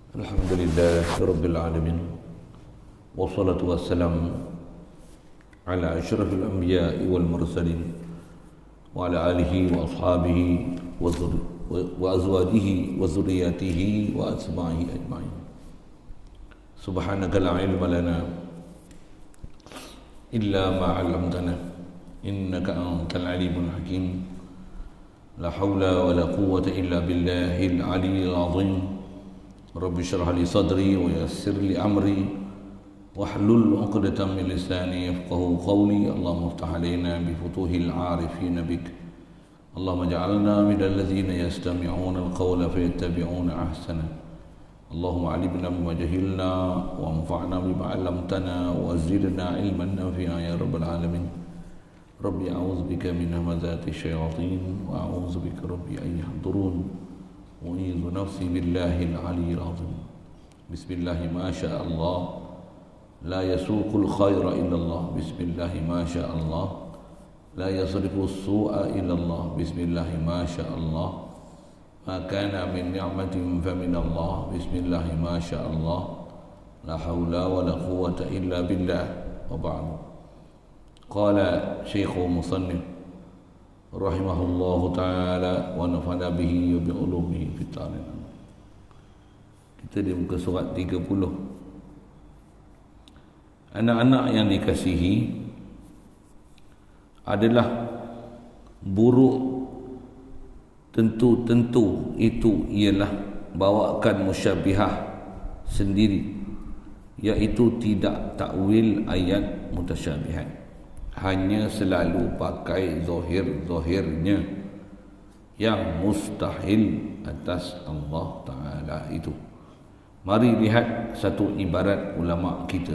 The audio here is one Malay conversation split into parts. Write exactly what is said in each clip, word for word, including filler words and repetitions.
Alhamdulillah Rabbil Alamin, wassalatu wassalamu ala asyrafil anbiya'i wal mursalin wa ala alihi wa ashabihi wa, wa azwajihi wa zurriyatihi wa asma'ihi ajma'in. Subhanaka la ilma lana illa ma 'allamtana innaka antal alimul hakim. La hawla wa la quwwata illa billahil aliyyil azim. Rabbi syrah li sadri wa yassir li amri wahlul 'uqdatam min lisani yafqahu qawli. Allahumma iftah 'alaina bi futuhil 'arifin bik. Allahumma ij'alna minal ladzina yastami'una al-qawla fayattabi'una ahsana. Allahumma 'allimna bima jahilna wa anfa'na bima 'allamtana wa zidna 'ilman nafi'a ya rabbal alamin. Rabbi a'udzu bika min hamazati syayatin wa a'udzu bika rabbi an yahdurun. U'idzu nafsi billahil aliyyil azim. Bismillah ma syaa Allah, la yasuqul khaira illa Allah. Bismillah ma syaa Allah, la yasrifu as-su'a illa Allah. Bismillah ma syaa Allah, ma kana min ni'matin fa min Allah. Bismillah ma syaa Allah, la haula wa la quwwata illa billah. Wa ba'du. Qala Syekh Musannif rahimahullahu ta'ala wa nafa'ana bihi wa bi ulumihi fit ta'ala. Kita di muka surat tiga puluh. Anak-anak yang dikasihi adalah buruk tentu-tentu itu ialah bawakan musyabihah sendiri, iaitu tidak takwil ayat mutasyabihat, hanya selalu pakai zahir-zahirnya yang mustahil atas Allah Ta'ala itu. Mari lihat satu ibarat ulama kita.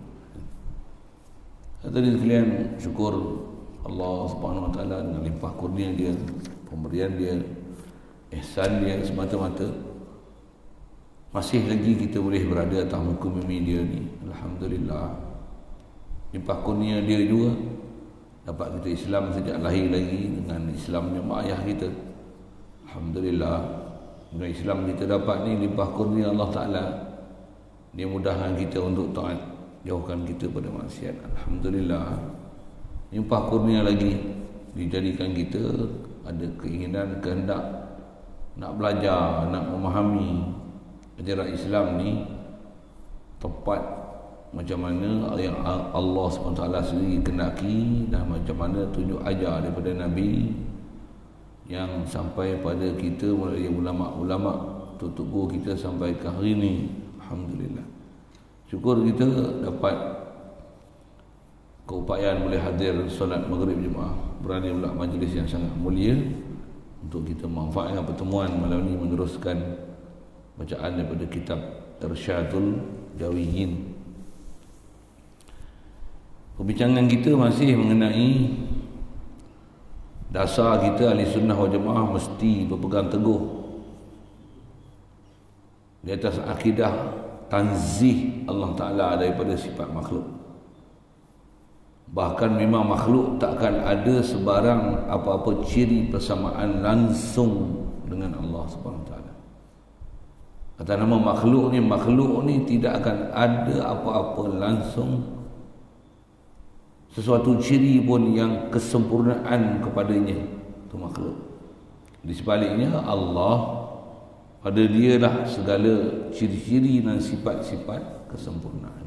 Tadi sekalian, syukur Allah Subhanahu Wa Ta'ala dengan limpah kurnia dia, pemberian dia, ihsan dia semata-mata, masih lagi kita boleh berada atas muka bumi dia ni. Alhamdulillah. Limpah kurnia dia juga dapat kita Islam sejak lahir lagi dengan Islamnya mak ayah kita. Alhamdulillah. Dengan Islam kita dapat ni limpah kurnia Allah Ta'ala. Dia mudahkan kita untuk taat, jauhkan kita pada maksiat. Alhamdulillah. Limpah kurnia lagi dijadikan kita ada keinginan, kehendak nak belajar, nak memahami ajaran Islam ni tepat macam mana yang Allah subhanahu wa taala sendiri kendaki, dan macam mana tunjuk ajar daripada Nabi yang sampai pada kita melalui ulama-ulama tutup guru kita sampai ke hari ini. Alhamdulillah. Syukur kita dapat keupayaan boleh hadir solat maghrib jemaah, berada pula majlis yang sangat mulia untuk kita manfaatkan pertemuan malam ini, meneruskan bacaan daripada kitab Irsyadul Jawiyin. Perbincangan kita masih mengenai dasar kita ahli sunnah wal jamaah mesti berpegang teguh di atas akidah tanzih Allah Ta'ala daripada sifat makhluk. Bahkan memang makhluk takkan ada sebarang apa-apa ciri persamaan langsung dengan Allah Subhanahu Wa Ta'ala. Kata nama makhluk ni, makhluk ni tidak akan ada apa-apa langsung, sesuatu ciri pun yang kesempurnaan kepadanya, itu makhluk. Di sebaliknya Allah, pada dia lah segala ciri-ciri dan sifat-sifat kesempurnaan.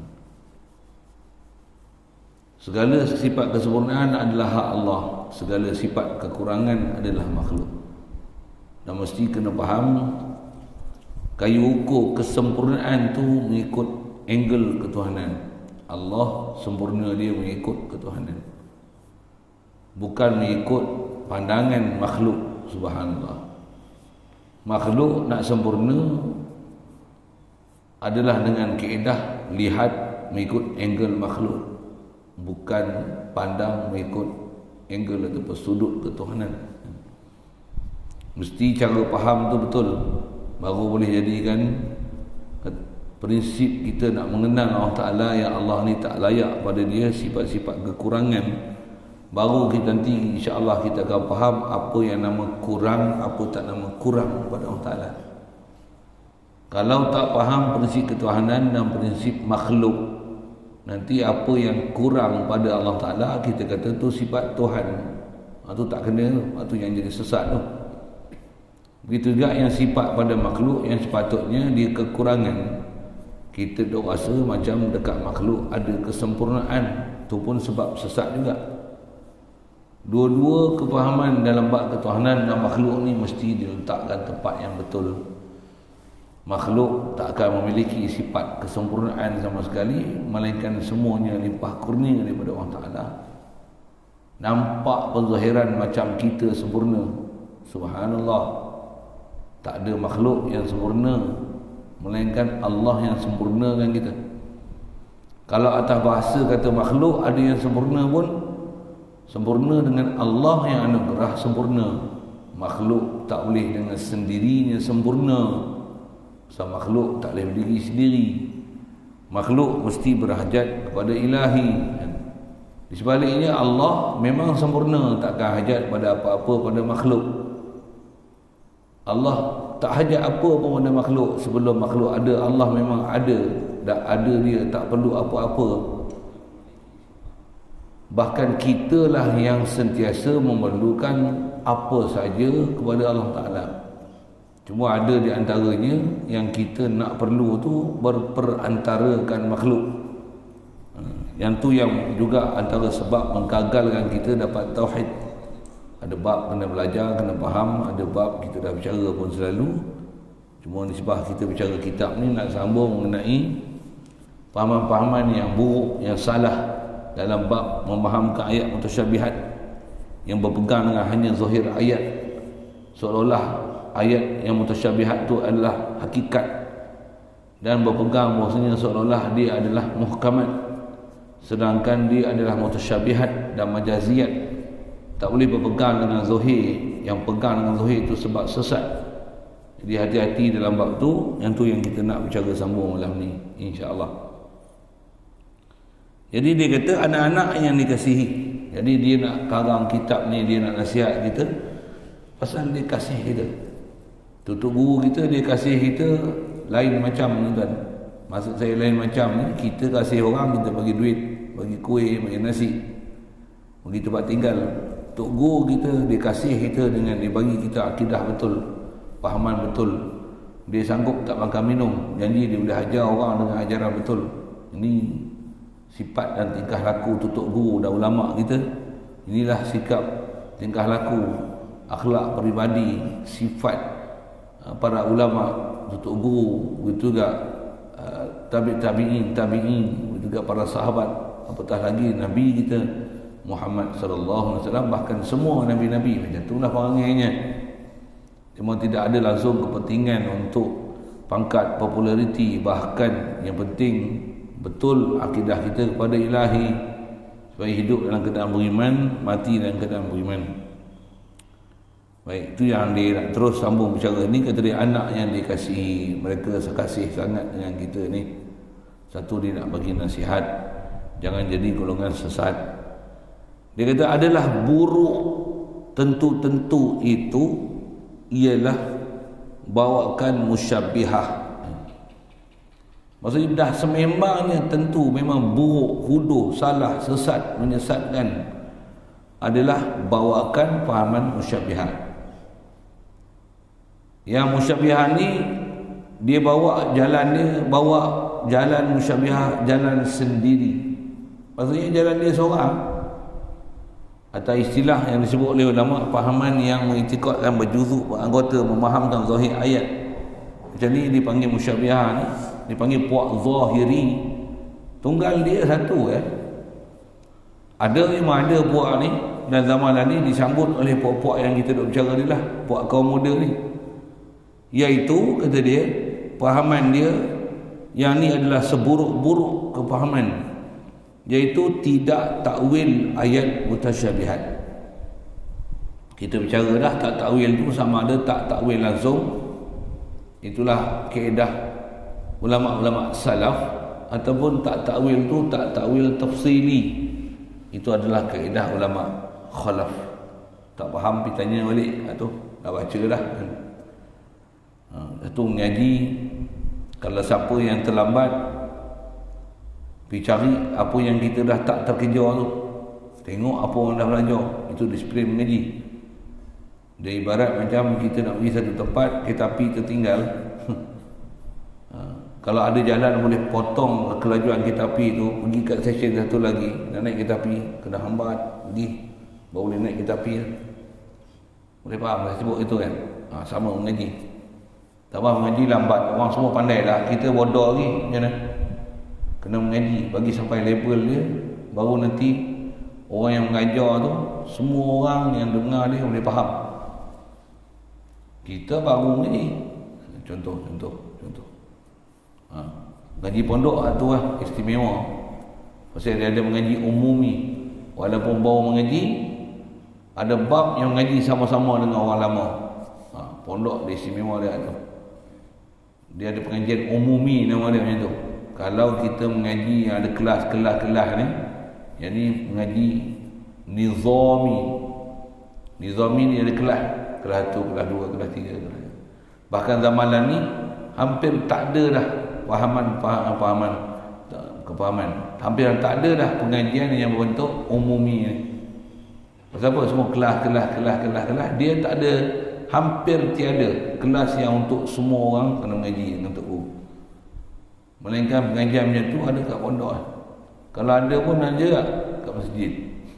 Segala sifat kesempurnaan adalah hak Allah, segala sifat kekurangan adalah makhluk. Dan mesti kena faham, kayu ukur kesempurnaan tu mengikut angle ketuhanan. Allah sempurna dia mengikut ketuhanan, bukan mengikut pandangan makhluk. Subhanallah. Makhluk nak sempurna adalah dengan kaedah lihat mengikut angle makhluk, bukan pandang mengikut angle atau sudut ketuhanan. Mesti cara faham tu betul, baru boleh jadikan prinsip kita nak mengenal Allah Ta'ala yang Allah ni tak layak pada dia sifat-sifat kekurangan. Baru kita nanti insya-Allah kita akan faham apa yang nama kurang, apa tak nama kurang pada Allah Ta'ala. Kalau tak faham prinsip ketuhanan dan prinsip makhluk, nanti apa yang kurang pada Allah Ta'ala kita kata tu sifat Tuhan. Itu tak kena, itu yang jadi sesat tu. Begitu juga yang sifat pada makhluk yang sepatutnya dia kekurangan. Kita dok rasa macam dekat makhluk ada kesempurnaan, tu pun sebab sesat juga. Dua-dua kefahaman dalam bab ketuhanan dan makhluk ni mesti diletakkan tempat yang betul. Makhluk tak akan memiliki sifat kesempurnaan sama sekali, melainkan semuanya limpah kurnia daripada Allah Ta'ala. Nampak penzahiran macam kita sempurna, subhanallah. Tak ada makhluk yang sempurna, melainkan Allah yang sempurnakan kita. Kalau atas bahasa kata makhluk ada yang sempurna pun, sempurna dengan Allah yang anugerah sempurna. Makhluk tak boleh dengan sendirinya sempurna. So, makhluk tak boleh berdiri sendiri. Makhluk mesti berhajat kepada ilahi. Di sebaliknya Allah memang sempurna, takkan hajat pada apa-apa pada makhluk. Allah tak hajat apa pun pada makhluk. Sebelum makhluk ada, Allah memang ada. Dah ada dia, tak perlu apa-apa. Bahkan kitalah yang sentiasa memerlukan apa saja kepada Allah Ta'ala. Cuma ada di antaranya yang kita nak perlu tu berperantarakan makhluk. Yang tu yang juga antara sebab menggagalkan kita dapat tauhid. Ada bab kena belajar, kena faham. Ada bab kita dah bicara pun selalu. Cuma nisbah kita bicara kitab ni nak sambung mengenai fahaman-fahaman yang buruk, yang salah dalam bab memahamkan ayat mutasyabihat, yang berpegang dengan hanya zahir ayat, seolah-olah ayat yang mutasyabihat tu adalah hakikat, dan berpegang bahasanya seolah-olah dia adalah muhkamat, sedangkan dia adalah mutasyabihat dan majaziyat. Tak boleh berpegang dengan zahir. Yang pegang dengan zahir itu sebab sesat. Jadi hati-hati dalam bab tu. Yang tu yang kita nak bicara sambung malam ni, insya-Allah. Jadi dia kata anak-anak yang dikasihi. Jadi dia nak karang kitab ni, dia nak nasihat kita pasal dia kasih kita. Tutup guru kita, dia kasih kita lain macam ni tuan. Maksud saya lain macam ni, kita kasih orang, kita bagi duit, bagi kuih, bagi nasi, bagi tempat tinggal. Tok guru kita, dia kasih kita dengan dia bagi kita akidah betul, fahaman betul. Dia sanggup tak makan minum, janji dia boleh ajar orang dengan ajaran betul. Ini sifat dan tingkah laku tutup guru dan ulama kita. Inilah sikap, tingkah laku, akhlak peribadi, sifat para ulama, tutup guru, begitu juga uh, tabi' tabi'in, tabi'in, begitu juga para sahabat, apatah lagi Nabi kita Muhammad sallallahu alaihi wasallam, bahkan semua nabi-nabi macam itulah perangainya. Cuma tidak ada langsung kepentingan untuk pangkat, populariti, bahkan yang penting betul akidah kita kepada ilahi, supaya hidup dalam keadaan beriman, mati dalam keadaan beriman. Baik, itu yang dia nak terus sambung bicara ni. Kata dia anak yang dikasihi, mereka sekasih sangat dengan kita ni. Satu, dia nak bagi nasihat, jangan jadi golongan sesat. Dia kata adalah buruk tentu-tentu itu ialah bawakan musyabbihah. Maksudnya dah sememangnya tentu memang buruk, huduh, salah, sesat, menyesatkan adalah bawakan fahaman musyabbihah. Yang musyabbihah ni dia bawa jalan dia, bawa jalan musyabbihah, jalan sendiri. Maksudnya jalan dia seorang. Atau istilah yang disebut oleh ulama, fahaman yang mengiktikadkan berjuzuk, beranggota, memahamkan zahir ayat. Macam ni dipanggil musyabbihah ni, dipanggil puak zahiri. Tunggal dia satu eh. Ada memang ada puak ni, dan zaman ni disambut oleh puak-puak yang kita duk bicara ni lah, puak kaum muda ni. Iaitu, kata dia, fahaman dia yang ni adalah seburuk-buruk kefahaman, iaitu tidak takwil ayat mutasyabihat. Kita bicara dah tak takwil tu sama ada tak takwil langsung. Itulah kaedah ulama-ulama salaf, ataupun tak takwil tu tak takwil tafsili. Itu adalah kaedah ulama khalaf. Tak faham pergi tanya balik, tu dah baca dah. Ha, tu mengaji Kalau siapa yang terlambat, pergi cari apa yang kita dah tak terkejar tu, tengok apa orang dah belajar. Itu disiplin mengaji. Dia ibarat macam kita nak pergi satu tempat, kereta api tertinggal. ha. Kalau ada jalan boleh potong kelajuan kereta api tu, pergi kat stesen satu lagi, nak naik kereta api, kena hambat pergi, baru boleh naik kereta api. Boleh faham saya sebut itu kan? Ha, sama mengaji. Tak faham mengaji lambat, orang semua pandai dah, kita bodoh lagi. Macam mana? Kena mengaji, bagi sampai level dia, baru nanti orang yang mengajar tu, semua orang yang dengar dia boleh faham. Kita baru mengaji. Contoh, contoh, contoh. Ha. Ngaji pondok tu lah istimewa. Pasal dia ada mengaji umumi. Walaupun baru mengaji, ada bab yang mengaji sama-sama dengan orang lama. Ha. Pondok dia istimewa dia tu. Dia ada pengajian umumi nama dia macam tu. Kalau kita mengaji yang ada kelas-kelas-kelas ni, yang ni mengaji nizami. Nizami ni ada kelas. Kelas satu, kelas dua, kelas tiga. Kelas. Bahkan zamanan ni hampir tak ada dah fahaman fahaman kefahaman. Hampir tak ada dah pengajian yang berbentuk umumi ni. Pasal apa? Semua kelas, kelas, kelas, kelas, kelas. Dia tak ada, hampir tiada kelas yang untuk semua orang kena mengaji untuk U. Melainkan pengajian macam tu ada kat pondok. Kalau ada pun ada juga kat masjid.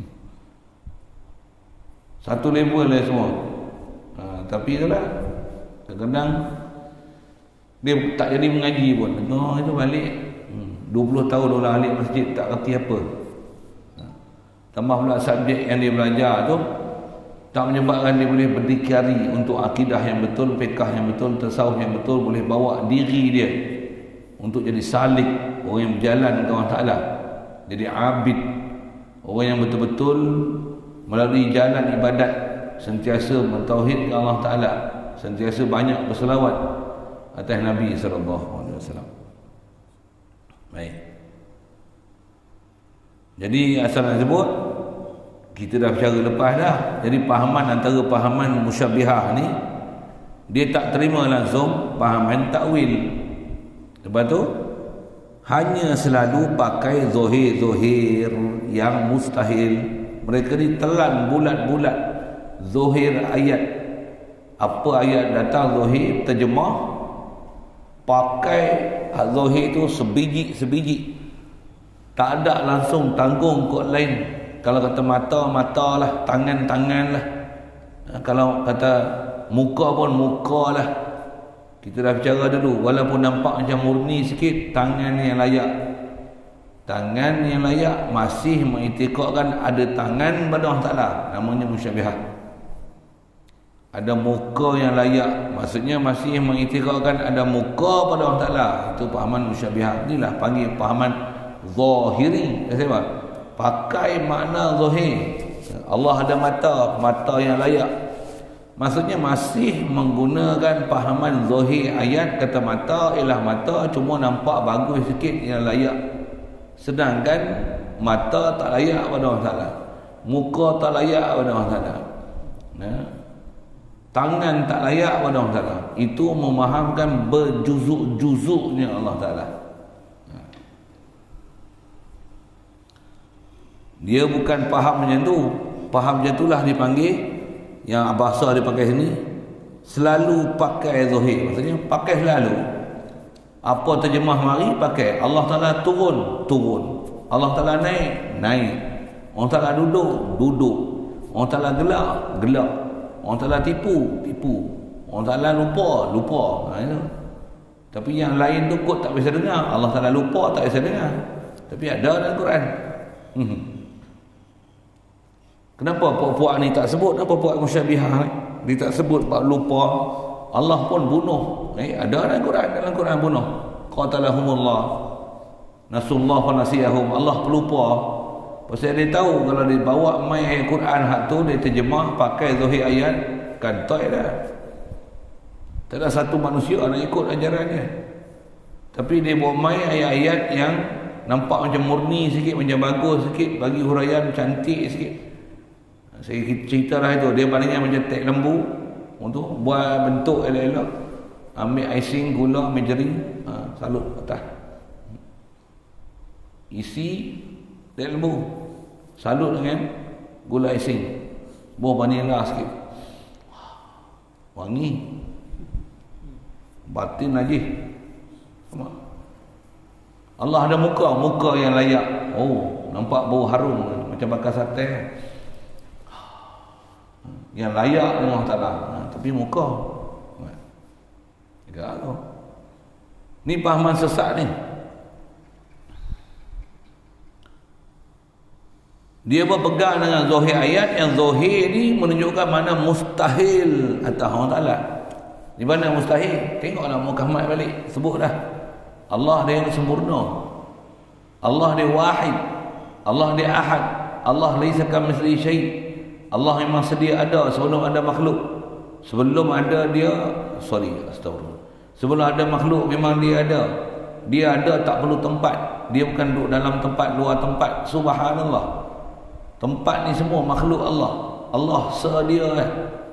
Satu level lah semua. Ha, tapi itulah, kadang-kadang dia tak jadi mengaji pun. Oh, itu balik hmm, dua puluh tahun orang alik masjid tak kerti apa. Ha. Tambah pula subjek yang dia belajar tu tak menyebabkan dia boleh berdikari untuk akidah yang betul, fiqh yang betul, tasawuf yang betul, boleh bawa diri dia untuk jadi salik, orang yang berjalan ke Allah Ta'ala, jadi abid, orang yang betul-betul melalui jalan ibadat, sentiasa mentauhid Allah Ta'ala, sentiasa banyak berselawat atas Nabi sallallahu alaihi wasallam. Baik. Jadi asal nak sebut, kita dah bercara lepas dah. Jadi pahaman antara pahaman musyabbihah ni, dia tak terima langsung pahaman takwil. Lepas tu hanya selalu pakai zohir-zohir yang mustahil. Mereka ni telan bulat-bulat zohir ayat. Apa ayat datang zohir, terjemah, pakai zohir tu sebiji-sebiji. Tak ada langsung tanggung kot lain. Kalau kata mata, mata lah. Tangan, tangan lah. Kalau kata muka pun muka lah. Kita dah bicara dulu. Walaupun nampak macam murni sikit, tangan yang layak. Tangan yang layak masih mengiktikadkan ada tangan pada Allah Ta'ala. Namanya musyabbihah. Ada muka yang layak, maksudnya masih mengiktikadkan ada muka pada Allah Ta'ala. Itu pahaman musyabbihah. Inilah panggil pahaman zahiri. Apa? Pakai makna zahir. Allah ada mata, mata yang layak. Maksudnya masih menggunakan pahaman zahir ayat. Kata mata ialah mata, cuma nampak bagus sikit yang layak. Sedangkan mata tak layak pada Allah Ta'ala, muka tak layak pada Allah Ta'ala, nah, tangan tak layak pada Allah Ta'ala. Itu memahamkan berjuzuk-juzuknya Allah Ta'ala. Dia bukan faham macam tu. Faham macam itulah dipanggil, yang bahasa dia pakai sini, selalu pakai zahir. Maksudnya pakai selalu. Apa terjemah mari pakai. Allah Ta'ala turun, turun. Allah Ta'ala naik, naik. Allah Ta'ala duduk, duduk. Allah Ta'ala gelak, gelak. Allah Ta'ala tipu, tipu. Allah Ta'ala lupa, lupa. Ha, itu. Tapi yang lain tu kot tak bisa dengar. Allah Ta'ala lupa, tak bisa dengar. Tapi ada dalam Quran. Hmm. Kenapa puak-puak ni tak sebut? Kenapa puak musyabbihah ni dia tak sebut bab lupa? Allah pun bunuh. Eh, ada dalam Quran, dalam Quran bunuh. Qatalahumullah. Nasullah wa nasiyahum. Allah pelupa. Pasal dia tahu kalau dia bawa mai ayat Quran hak tu, dia terjemah pakai zahir ayat, kan tak dah. Tak ada satu manusia nak ikut ajaran dia. Tapi dia bawa mai ayat-ayat yang nampak macam murni sikit, macam bagus sikit, bagi huraian cantik sikit. Saya cerita lah itu, dia palingnya macam tek lembu untuk buat bentuk elok-elok. ambil icing, gula, ambil jering, ha, salut atas. Isi dia lembu. Salut dengan gula icing. Buah vanila sikit. Wangi. Batin najis. Allah ada muka, muka yang layak. Oh, nampak bau harum macam bakar sate. Yang layak Allah Taala. Nah, tapi muka. Galau. Ni pahaman sesat ni. Dia berpegang dengan zahir ayat, yang zahir ni menunjukkan mana mustahil atas Allah Taala. Di mana mustahil? Tengoklah Muhammad balik, sebut dah. Allah dia yang sempurna. Allah dia wahid. Allah dia ahad. Allah laisa kamitslihi syai'. Allah memang sedia ada sebelum ada makhluk. Sebelum ada dia, sorry, astagfirullah. Sebelum ada makhluk memang dia ada. Dia ada tak perlu tempat. Dia bukan duduk dalam tempat, luar tempat. Subhanallah. Tempat ni semua makhluk Allah. Allah sedia eh.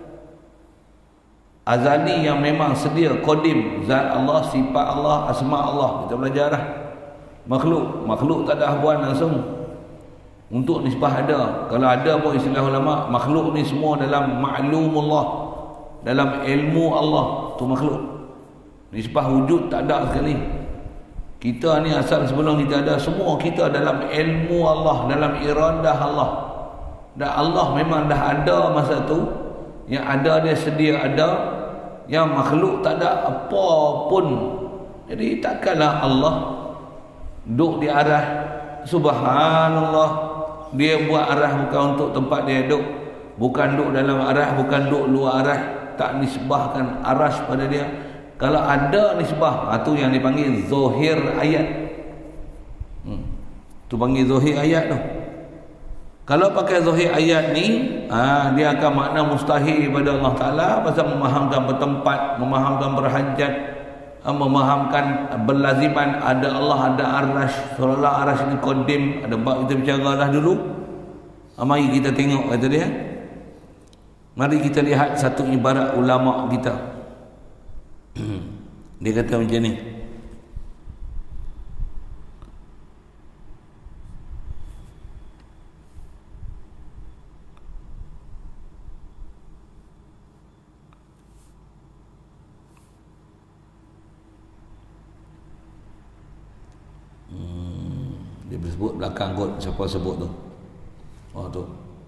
Azali yang memang sedia, qadim, zat Allah, sifat Allah, asma Allah. Kita belajar dah. Makhluk, makhluk tak ada habuan langsung. Untuk nisbah ada. Kalau ada pun istilah ulama, makhluk ni semua dalam ma'lumullah, dalam ilmu Allah, tu makhluk. Nisbah wujud tak ada sekali. Kita ni asal sebelum kita ada, semua kita dalam ilmu Allah, dalam iradah Allah. Dan Allah memang dah ada masa tu. Yang ada dia sedia ada. Yang makhluk tak ada apa pun. Jadi takkanlah Allah duduk di arah. Subhanallah. Dia buat arah bukan untuk tempat dia duduk. Bukan duduk dalam arah, bukan duduk luar arah. Tak nisbahkan arash pada dia. Kalau ada nisbah, itu yang dipanggil zahir ayat. Hmm. Tu panggil zahir ayat tu. Kalau pakai zahir ayat ni, ah, dia akan makna mustahil pada Allah Ta'ala pasal memahamkan bertempat, memahamkan berhajat, memahamkan berlaziman ada Allah, ada arash. Seolah-olah arash ni qadim. Ada bab kita bicara dah dulu. Ah, mari kita tengok kata dia. Mari kita lihat satu ibarat ulama kita. Dia kata macam ni. Hmm, dia sebut belakang kot siapa sebut tu. Oh tu.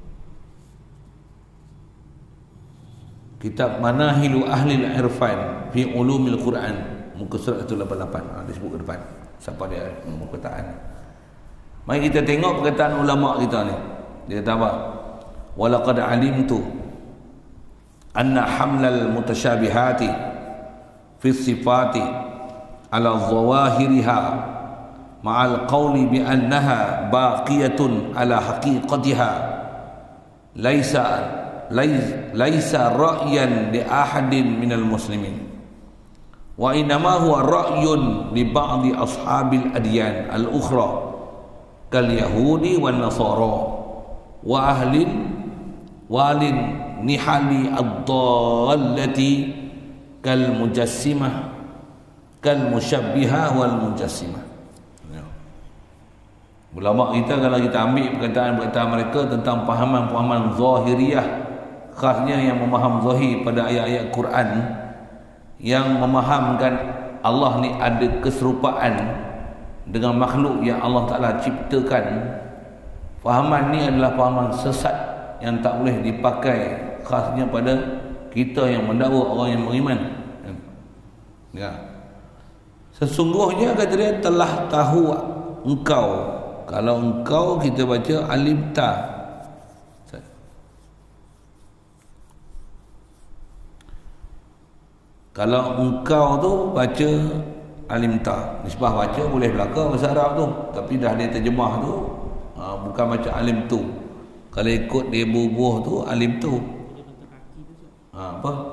Kitab Manahilu Ahlil Irfan fi Ulumil Quran, muka surat seratus lapan puluh lapan. Ha, dia sebut ke depan siapa dia perkataan. Mari kita tengok perkataan ulama kita ni. Dia kata apa? Walaqad alimtu anna hamlal mutasyabihati fi sifati ala zawahiriha ma'al qawli bi annaha baqiyatun ala haqiqatiha laisa laisa ra'yan li ahadin minal muslimin wa inama huwa ra'yun li ba'di ashabil adyan al-ukhra kal yahudi wan nasara wa ahlin walin nihali ad-dallati kal mujassimah kal musyabbihah wal mujassimah. Ulama kita kalau kita ambil perkataan-perkataan mereka tentang pahaman-pahaman zahiriyah, khasnya yang memaham zahir pada ayat-ayat Quran, yang memahamkan Allah ni ada keserupaan dengan makhluk yang Allah Ta'ala ciptakan. Fahaman ni adalah fahaman sesat yang tak boleh dipakai, khasnya pada kita yang mendakwa orang yang beriman. Ya. Sesungguhnya kata dia, telah tahu engkau. Kalau engkau kita baca alimta. Kalau engkau tu baca alimta, nisbah baca boleh belaka bahasa Arab tu, tapi dah dia terjemah tu ha, bukan macam alim tu. Kalau ikut dia bubuh tu alim tu. Ha, apa?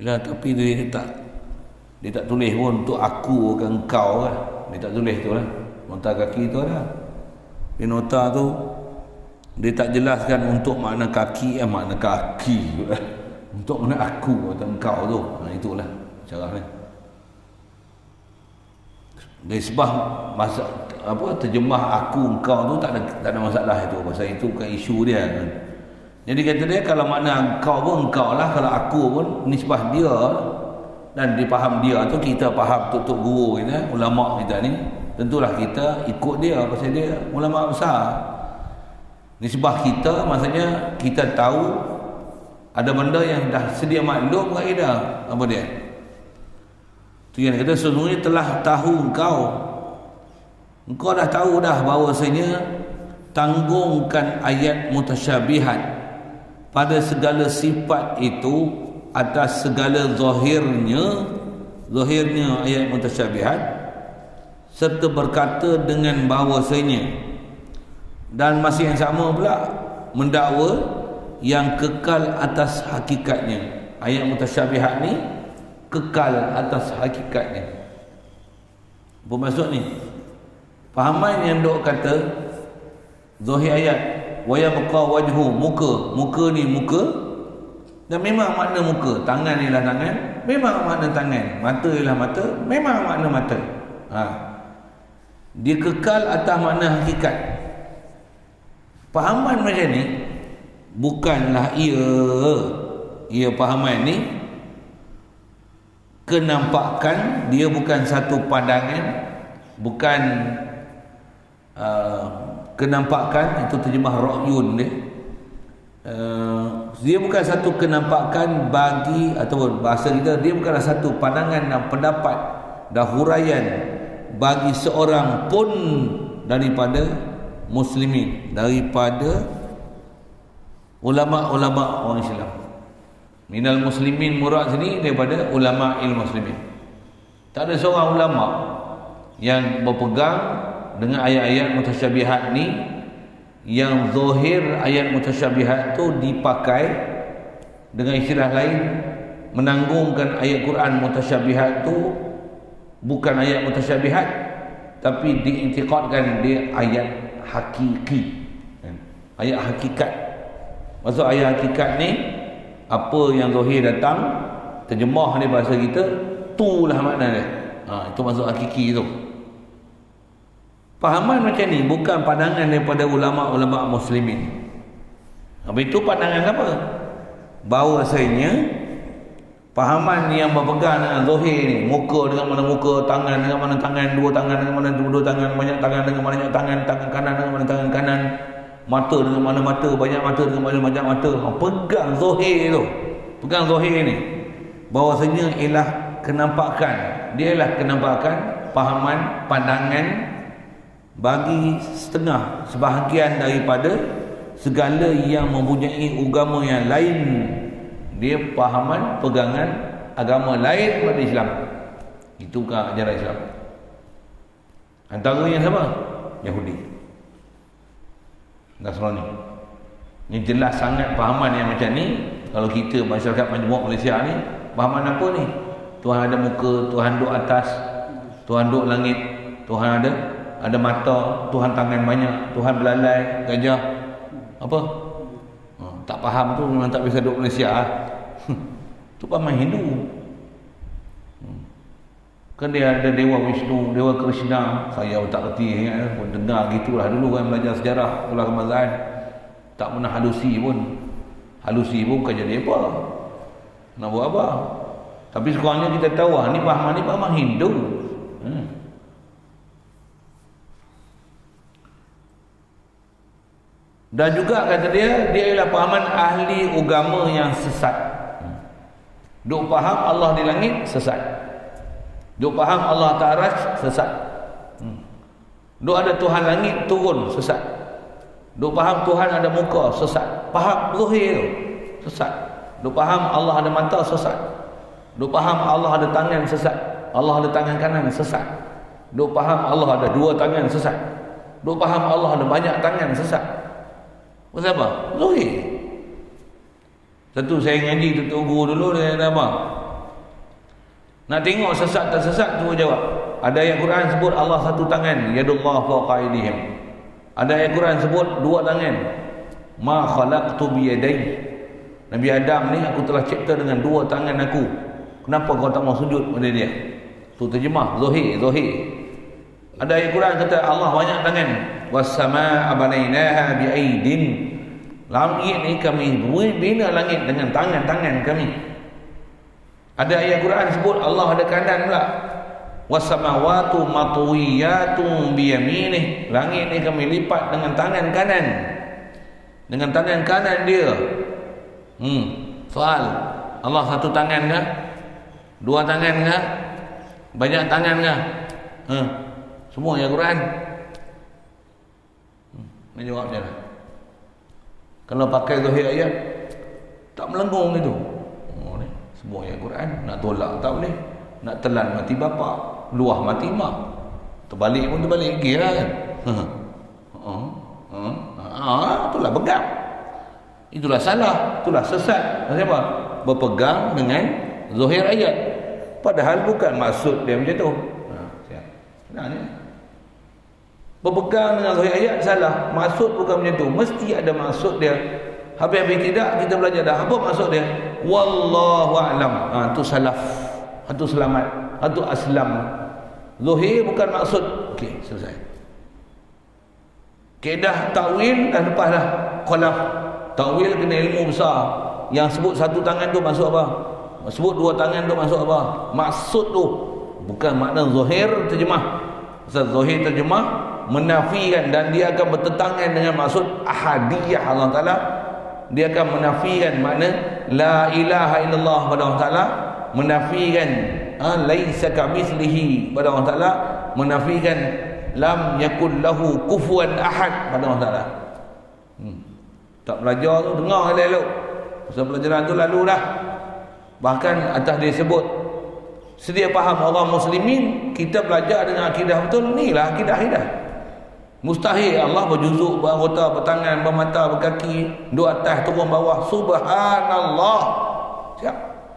Yalah, tapi dia tak dia tak tulis pun untuk aku ke engkau lah. Dia tak tulis tu lah. Nota kaki tu lah. Di nota tu dia tak jelaskan untuk makna kaki eh makna kaki lah. Untuk makna aku atau engkau tu. Ha, itulah cara ni. Dari sebab masa apa terjemah aku engkau tu tak ada tak ada masalah itu. Pasal itu bukan isu dia kan. Jadi kata dia kalau makna engkau pun engkau lah, kalau aku pun nisbah dia dan dipaham dia tu kita faham tutup guru kita, ulama kita ni, tentulah kita ikut dia pasal dia ulama besar. Nisbah kita maksudnya kita tahu ada benda yang dah sedia maklum kat kita. Apa dia? Tu yang kata sesungguhnya telah tahu engkau. Engkau dah tahu dah bahawasanya tanggungkan ayat mutasyabihat pada segala sifat itu atas segala zahirnya zahirnya ayat mutasyabihat, serta berkata dengan bahawasanya dan masih yang sama pula mendakwa yang kekal atas hakikatnya. Ayat mutasyabihat ni kekal atas hakikatnya. Apa maksud ni? Fahaman yang dok kata zahir ayat wa yabqa wajhu, muka, muka ni muka, dan memang makna muka, tangan ialah tangan, memang makna tangan, mata ialah mata, memang makna mata. Ha. Dia kekal atas makna hakikat. Fahaman macam ni bukanlah ia ia fahaman ni kenampakan, dia bukan satu pandangan, bukan uh, kenampakan, itu terjemah ra'yun dia. Uh, dia bukan satu kenampakan bagi, atau bahasa kita, dia bukanlah satu pandangan dan pendapat dan huraian bagi seorang pun daripada muslimin, daripada ulama-ulama orang Islam. Minal muslimin murad sini daripada ulama ilmu muslimin. Tak ada seorang ulama yang berpegang dengan ayat-ayat mutasyabihat ni, yang zahir ayat mutasyabihat tu dipakai dengan istilah lain, menanggungkan ayat Quran mutasyabihat tu bukan ayat mutasyabihat, tapi diintiqadkan dia ayat hakiki, ayat hakikat. Maksud ayat hakikat ni, apa yang zahir datang, terjemah ni bahasa kita, itulah makna dia. Ha, itu maksud hakiki tu. Fahaman macam ni bukan pandangan daripada ulama-ulama muslimin. Apa itu pandangan apa? Bahawasanya fahaman yang berpegang dengan zahir ni, muka dengan mana muka, tangan dengan mana tangan, dua tangan dengan mana dua, dua tangan, banyak tangan dengan mana banyak tangan, tangan kanan dengan mana tangan kanan, mata dengan mana mata, banyak mata dengan mana banyak mata. Ha, pegang zahir tu, pegang zahir ni, bahawasanya ialah kenampakan, dia ialah kenampakan, fahaman, pandangan bagi setengah, sebahagian daripada segala yang mempunyai agama yang lain. Dia fahaman, pegangan agama lain pada Islam. Itu kan ajaran Islam. Antaranya siapa? Yahudi, Nasrani. Ini jelas sangat fahaman yang macam ni. Kalau kita masyarakat majmuk Malaysia ni, fahaman apa ni? Tuhan ada muka, Tuhan duduk atas, Tuhan duduk langit, Tuhan ada ada mata, Tuhan tangan banyak, Tuhan belalai, gajah. Apa? Ha, tak faham tu memang tak bisa duduk Malaysia. Tu paman Hindu. Kan dia ada Dewa Vishnu, Dewa Krishna. Saya tak reti ingat pun dengar gitulah dulu kan belajar sejarah Pulau Kebangsaan. Tak pernah halusi pun. Halusi pun bukan jadi apa. Nak buat apa? Tapi sekurangnya kita tahu ah ni pahaman ni pahaman Hindu. Hmm. Dan juga kata dia, dia ialah pahaman ahli agama yang sesat. Duk faham Allah di langit, sesat. Duk faham Allah ta'araj, sesat. Duk ada Tuhan langit turun, sesat. Duk faham Tuhan ada muka, sesat. Faham zahir, sesat. Duk faham Allah ada mata, sesat. Duk faham Allah ada tangan, sesat. Allah ada tangan kanan, sesat. Duk faham Allah ada dua tangan, sesat. Duk faham Allah ada banyak tangan, sesat. Pasal apa? Zahir. Satu saya ngaji tutup guru dulu, dia kata apa? Nak tengok sesat tak sesat, tu jawab. Ada ayat Quran sebut Allah satu tangan, yadullah fawqa aydihim. Ada ayat Quran sebut dua tangan, ma khalaqtu biyadai. Nabi Adam ni aku telah cipta dengan dua tangan aku. Kenapa kau tak mau sujud pada dia? Tu terjemah zahir, zahir. Ada ayat Quran kata Allah banyak tangan. Was-samaa'a banainaha bi'aidin. Langit ni kami bina langit dengan tangan-tangan kami. Ada ayat Quran sebut Allah ada kanan pula. Was-samawatu matwiyatun biyaminih. Langit ni kami lipat dengan tangan kanan. Dengan tangan kanan dia. Hmm, soal. Allah satu tangan ke? Dua tangan ke? Banyak tangan ke? Hmm. Semua ayat Quran. Hmm. Ini jawabnya lah. Kalau pakai zahir ayat, tak melengung itu. Oh, ni. Semua ayat Quran. Nak tolak tak boleh. Nak telan mati bapa, luah mati mak. Terbalik pun terbalik. Kira kan? Oh, oh, ah, itulah pegang. Itulah salah. Itulah sesat. Siapa? Berpegang dengan zahir ayat. Padahal bukan maksud dia macam tu. Ha, siap. Nah, ni. Berpegang dengan zahir ayat salah. Maksud bukan macam tu. Mesti ada maksud dia. Habis-habis tidak, kita belajar dah. Apa maksud dia? Wallahu a'lam. Ha, tu salaf. Itu selamat. Itu aslam. Zahir bukan maksud. Okey, selesai. Kaedah takwil dah lepas dah. Khalaf. Takwil kena ilmu besar. Yang sebut satu tangan tu maksud apa? Sebut dua tangan tu maksud apa? Maksud tu bukan makna zahir terjemah. Sebab zahir terjemah menafikan, dan dia akan bertentangan dengan maksud ahadiyah Allah Ta'ala. Dia akan menafikan makna la ilaha illallah pada Allah Ta'ala, menafikan ha, laisa kamitslihi pada Allah Ta'ala, menafikan lam yakul lahu kufuwan ahad pada Allah Ta'ala. hmm. Tak belajar tu dengar elok-elok. Pasal pelajaran tu lalu dah. Bahkan atas dia sebut sedia faham orang muslimin, kita belajar dengan akidah betul. Ni lah akidah-akidah. Mustahil Allah berjuzuk, beranggota, bertangan, bermata, berkaki, duduk atas, turun bawah. Subhanallah. Siap.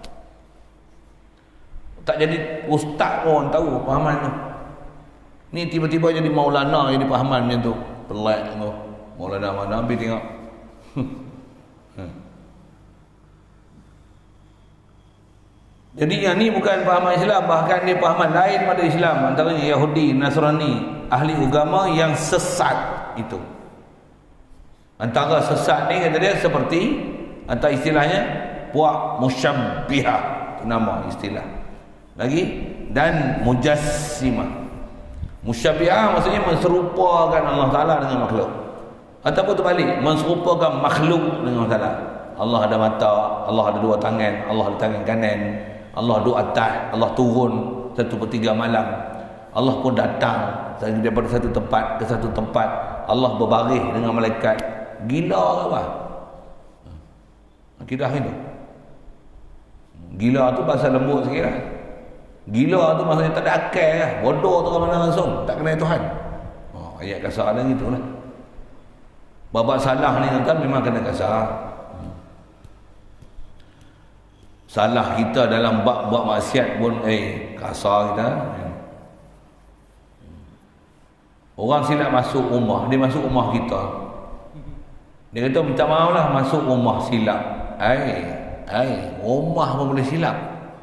Tak jadi ustaz pun tahu fahaman tu. Ni tiba-tiba jadi maulana, jadi fahaman macam tu. Pelik tu. Maulana mana ambil tengok. Jadi yang ni bukan fahaman Islam, bahkan dia fahaman lain pada Islam, antaranya Yahudi, Nasrani, ahli agama yang sesat itu. Antara sesat ni kata dia seperti, antara istilahnya puak musyabbihah, itu nama istilah. Lagi, dan mujassimah. Musyabbihah maksudnya menserupakan Allah Ta'ala dengan makhluk. Ataupun terbalik, menserupakan makhluk dengan Allah Ta'ala. Allah ada mata, Allah ada dua tangan, Allah ada tangan kanan, Allah duduk atas, Allah turun satu per tiga malam, Allah pun datang daripada satu tempat ke satu tempat, Allah berbaris dengan malaikat. Gila ke apa? Akidah itu. Gila tu bahasa lembut sikit lah. Gila tu maksudnya tak ada akal lah. Bodoh tu mana langsung, tak kenal Tuhan. Oh, ayat kasar dan gitu lah. Babak salah ni kan memang kena kasar. Salah kita dalam bab buat maksiat pun eh kasar kita. Orang silap masuk rumah, dia masuk rumah kita. Dia kata minta maaf lah, masuk rumah silap. Ai, ai, rumah pun boleh silap.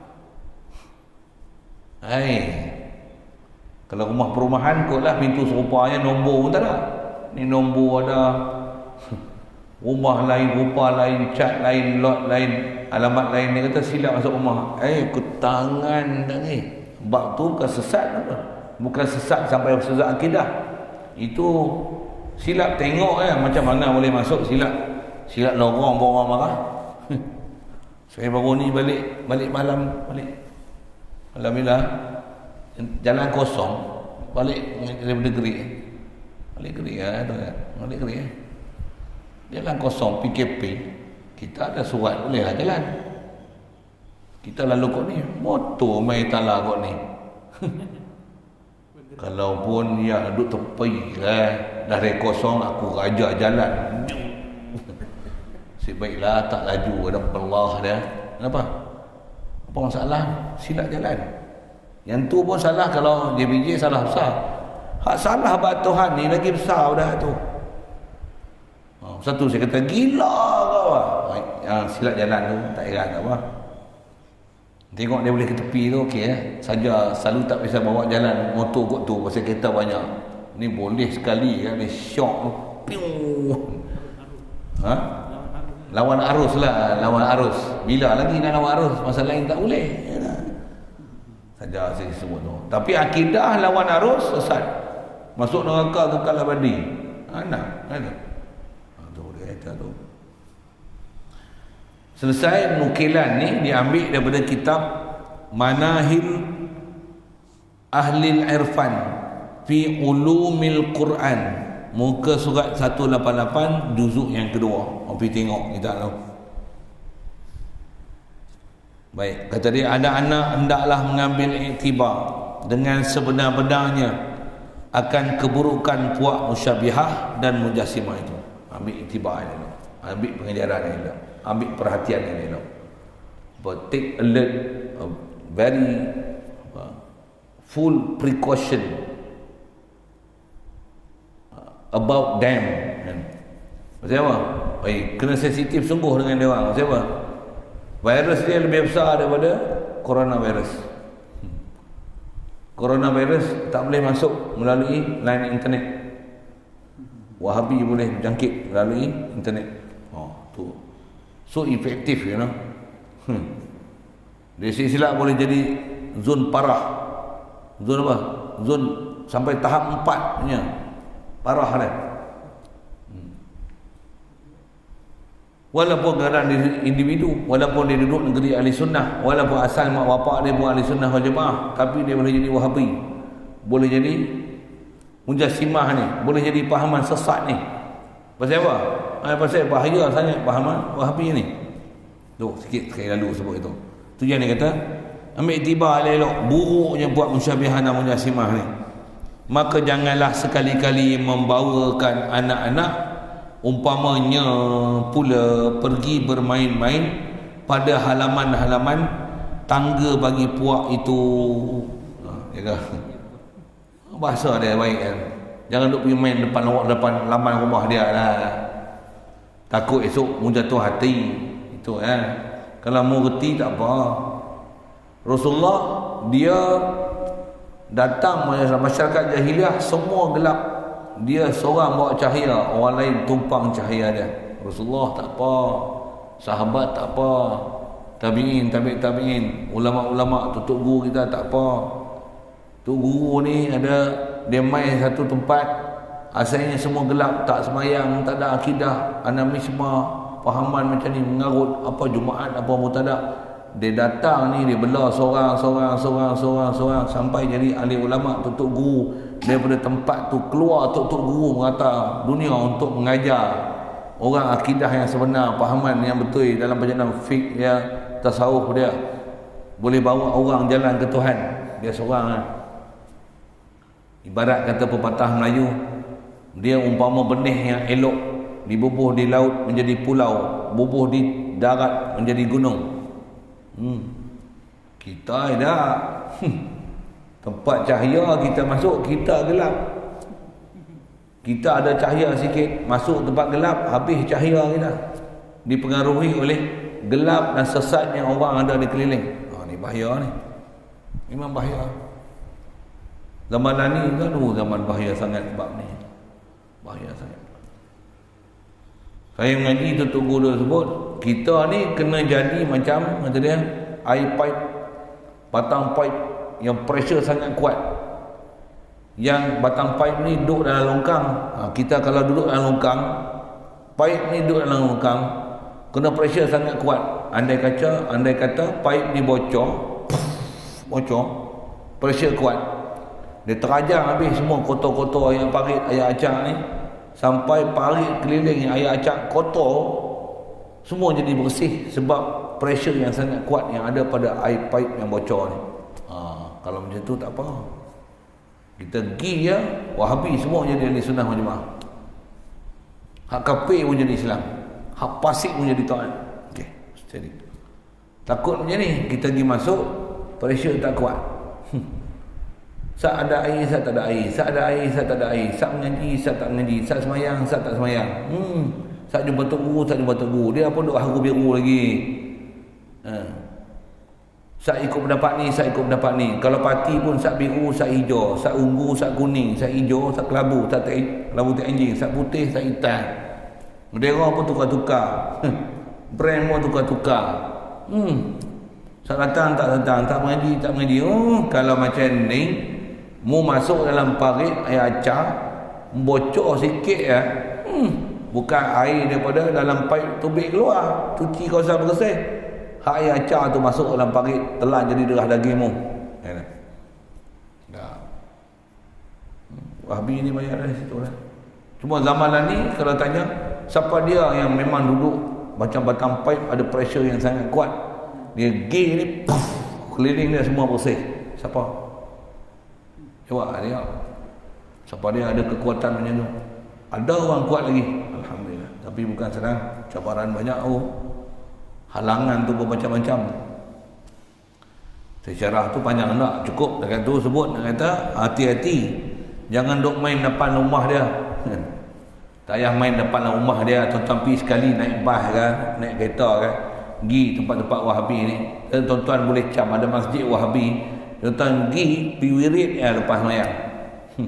Ai. Kalau rumah perumahan kot lah, pintu serupanya nombor pun tak ada. Ni nombor ada. Rumah lain, rupa lain, cat lain, lot lain, alamat lain. Dia kata silap masuk rumah. Eh, ketangan dah ni. Bab tu bukan sesat apa? Bukan sesat sampai sesat akidah. Itu silap tengok ya, macam mana boleh masuk silap. Silap lorong orang marah. Saya baru ni balik balik malam balik. Alhamdulillah jalan kosong balik daripada Gerik. Balik Gerik ya, tu kan. Balik Gerik ya. Jalan kosong P K P, kita ada surat bolehlah jalan. Kita lalu kok ni motor main tala kok ni. Kalau pun ya duduk tepi lah, dah dari kosong aku raja jalan. Sebaiklah tak laju, ada pelah dia. Kenapa? Apa masalah? Silap jalan. Yang tu pun salah kalau J B J salah besar. Hak salah buat Tuhan ni lagi besar dah tu. Oh, satu saya kata gila kau ah. Ha, silap jalan tu tak heran tak apa. Tengok dia boleh ke tepi tu okey eh. Saja selalu tak biasa bawa jalan motor kot tu pasal kereta banyak. Ni boleh sekali kan dia syok tu. Piu. Ha? Lawan arus lah, lawan arus. Bila lagi nak lawan arus? Masa lain tak boleh. Ya, saja saya sebut tu. Tapi akidah lawan arus sesat. Masuk neraka kekal abadi. Ana, ada. Ha, tu dia kata tu. Selesai nukilan ni diambil daripada kitab Manahil Ahlil Irfan fi Ulumil Quran, muka surat seratus lapan puluh lapan juzuk yang kedua. Pergi tengok kita tahu. Baik, kata dia ada anak hendaklah mengambil iktibar dengan sebenar-benarnya akan keburukan puak musyabihah dan mujassimah itu. Ambil iktibar ini, ambil pengajaran ini, ambil perhatian ini. But take alert, a very uh, full precaution uh, about them. Maksud apa? Baik, kena sensitif sungguh dengan dia orang. Maksud apa? Virus dia lebih besar daripada coronavirus. Coronavirus tak boleh masuk melalui line internet. Wahabi boleh jangkit melalui internet. Oh, tu. So efektif, you know. Hmm. Dia silap boleh jadi zon parah. Zon apa? Zon sampai tahap empat punya. Parah dah. Walaupun keadaan individu, walaupun dia duduk negeri ahli sunnah, walaupun asal mak bapak dia bukan ahli sunnah wal jemaah, tapi dia boleh jadi wahabi, boleh jadi mujassimah ni, boleh jadi pahaman sesat ni. Pasal apa? Ha, pasal bahaya sangat pahaman wahabi ni. Tu sikit sekali lalu sebut itu. Tu yang dia kata ambil tiba elok buruknya buat musyabihah dan mujassimah ni. Maka janganlah sekali-kali membawakan anak-anak umpamanya pula pergi bermain-main pada halaman-halaman tangga bagi puak itu. Ya kan? Bahasa dia baik kan. Jangan duk pergi main depan depan laman rumah dia lah. Takut esok mu jatuh hati. Itu kan. Kalau mu reti tak apa. Rasulullah dia datang masyarakat jahiliah semua gelap. Dia seorang bawa cahaya, orang lain tumpang cahaya dia. Rasulullah tak apa, sahabat tak apa, tabi'in, tabi' tabi'in, ulama-ulama tutup guru kita tak apa. Tu guru ni ada dia main satu tempat, asalnya semua gelap, tak semayang, tak ada akidah, anamisme, pahaman macam ni mengarut, apa Jumaat, apa Mutadak. Dia datang ni, dia belah seorang, seorang, seorang, seorang, seorang sampai jadi ahli ulama tutup guru. Daripada tempat tu keluar tutup guru mengata dunia untuk mengajar orang akidah yang sebenar, pahaman yang betul dalam perjalanan fiqh ya, tasawuf dia. Boleh bawa orang jalan ke Tuhan. Dia seorang kan. Ibarat kata pepatah Melayu, dia umpama benih yang elok dibubuh di laut menjadi pulau, bubuh di darat menjadi gunung. Hmm. Kita dah hmm. tempat cahaya kita masuk, kita gelap. Kita ada cahaya sikit, masuk tempat gelap, habis cahaya kita. Dipengaruhi oleh gelap dan sesatnya orang ada di keliling. Ha, ni bahaya ni. Memang bahaya. Zaman ni kan oh, zaman bahaya sangat bab ni. Bahaya sangat. Saya mengaji tutup guru sebut, kita ni kena jadi macam kata dia air pipe, batang pipe yang pressure sangat kuat, yang batang pipe ni duduk dalam longkang. Ha, kita kalau duduk dalam longkang, pipe ni duduk dalam longkang, kena pressure sangat kuat. Andai kata, andai kata pipe ni bocor, bocor, pressure kuat, dia terajang habis semua kotor-kotor ayam parit, ayam acak ni, sampai parit keliling yang ayam acak kotor, semua jadi bersih sebab pressure yang sangat kuat yang ada pada air pipe yang bocor ni. Kalau macam tu tak apa. Kita pergi ya, Wahabi semua jadi ahli sunnah wal jemaah. Hak kafir pun jadi Islam. Hak fasik pun jadi taat. Okey, jadi. Takut macam ni, kita pergi masuk, pressure tak kuat. Saat ada air, saat tak ada air. Saat ada air, saat tak ada air. Saat mengaji, saat tak mengaji. Saat semayang, saat tak semayang. Hmm. Saat jumpa Tok Guru, saat jumpa Tok Guru. Dia pun duk haru biru lagi. Ha. Saat ikut pendapat ni, saat ikut pendapat ni. Kalau parti pun saat biru, saat hijau. Saat ungu, saat kuning. Saat hijau, saat kelabu. Saat kelabu tak anjing. Saat putih, saat hitam. Bendera pun tukar-tukar. Brand pun tukar-tukar. Hmm. Saat datang, tak datang. Tak mengaji, tak mengaji. Oh, kalau macam ni, mu masuk dalam parit air acah, bocor sikit ya. Hmm. Bukan air daripada dalam paip tubik keluar. Cuci kawasan bersih. Hak air acah tu masuk dalam parit, telan jadi darah dagingmu. Ya. Dah. Wahabi ni banyak dari situ lah. Cuma zamanan ni kalau tanya, siapa dia yang memang duduk macam batang paip ada pressure yang sangat kuat. Dia gay ni, puff, keliling dia semua bersih. Siapa? Jawab dia. Siapa dia ada kekuatan macam tu? Ada orang kuat lagi, alhamdulillah. Tapi bukan senang, cabaran banyak. Oh, halangan tu bermacam-macam. Sejarah tu panjang tak? Cukup dekat tu sebut, dia kata hati-hati, jangan duk main depan rumah dia. Tak payah main depan rumah dia. Tuan-tuan pergi sekali naik bas kan, naik kereta kan, pergi tempat-tempat Wahabi ni. Dan tuan-tuan boleh cam ada masjid Wahabi, tuan-tuan pergi pergi wirid ya lepas mayang. Hmm.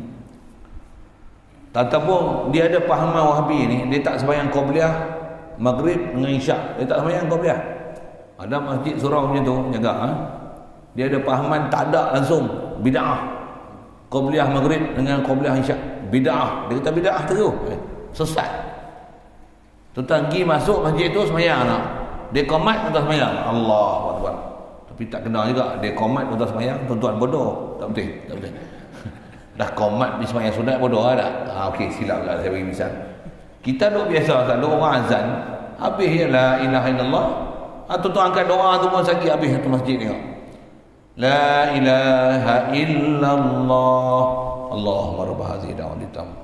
Ataupun dia ada pahaman Wahabi ni, dia tak sembahyang qabliyah maghrib dengan isyak, dia tak sembahyang qabliyah. Ada masjid surau macam tu, jaga ha? Dia ada pahaman tak ada langsung bid'ah. Qabliyah maghrib dengan qabliyah isyak, bid'ah. Dia kata bid'ah tu eh, sesat. Tuan-tuan pergi masuk masjid tu sembahyang nak. Dia qomat atau sembahyang. Allahu akbar. Tapi tak kena juga. Dia qomat atau sembahyang, tuan-tuan bodoh. Tak betul, tak betul. Dah qomat di sembahyang sunat bodoh lah tak? Ha, okey, silap lah saya bagi misal. Kita duk biasa tak, duk orang azan, habis ya la ilaha illallah. Ha, tuan-tuan angkat doa tu pun sakit habis satu masjid ni. La ilaha illallah. Allahumma rabb hadhihi da'wati tammah.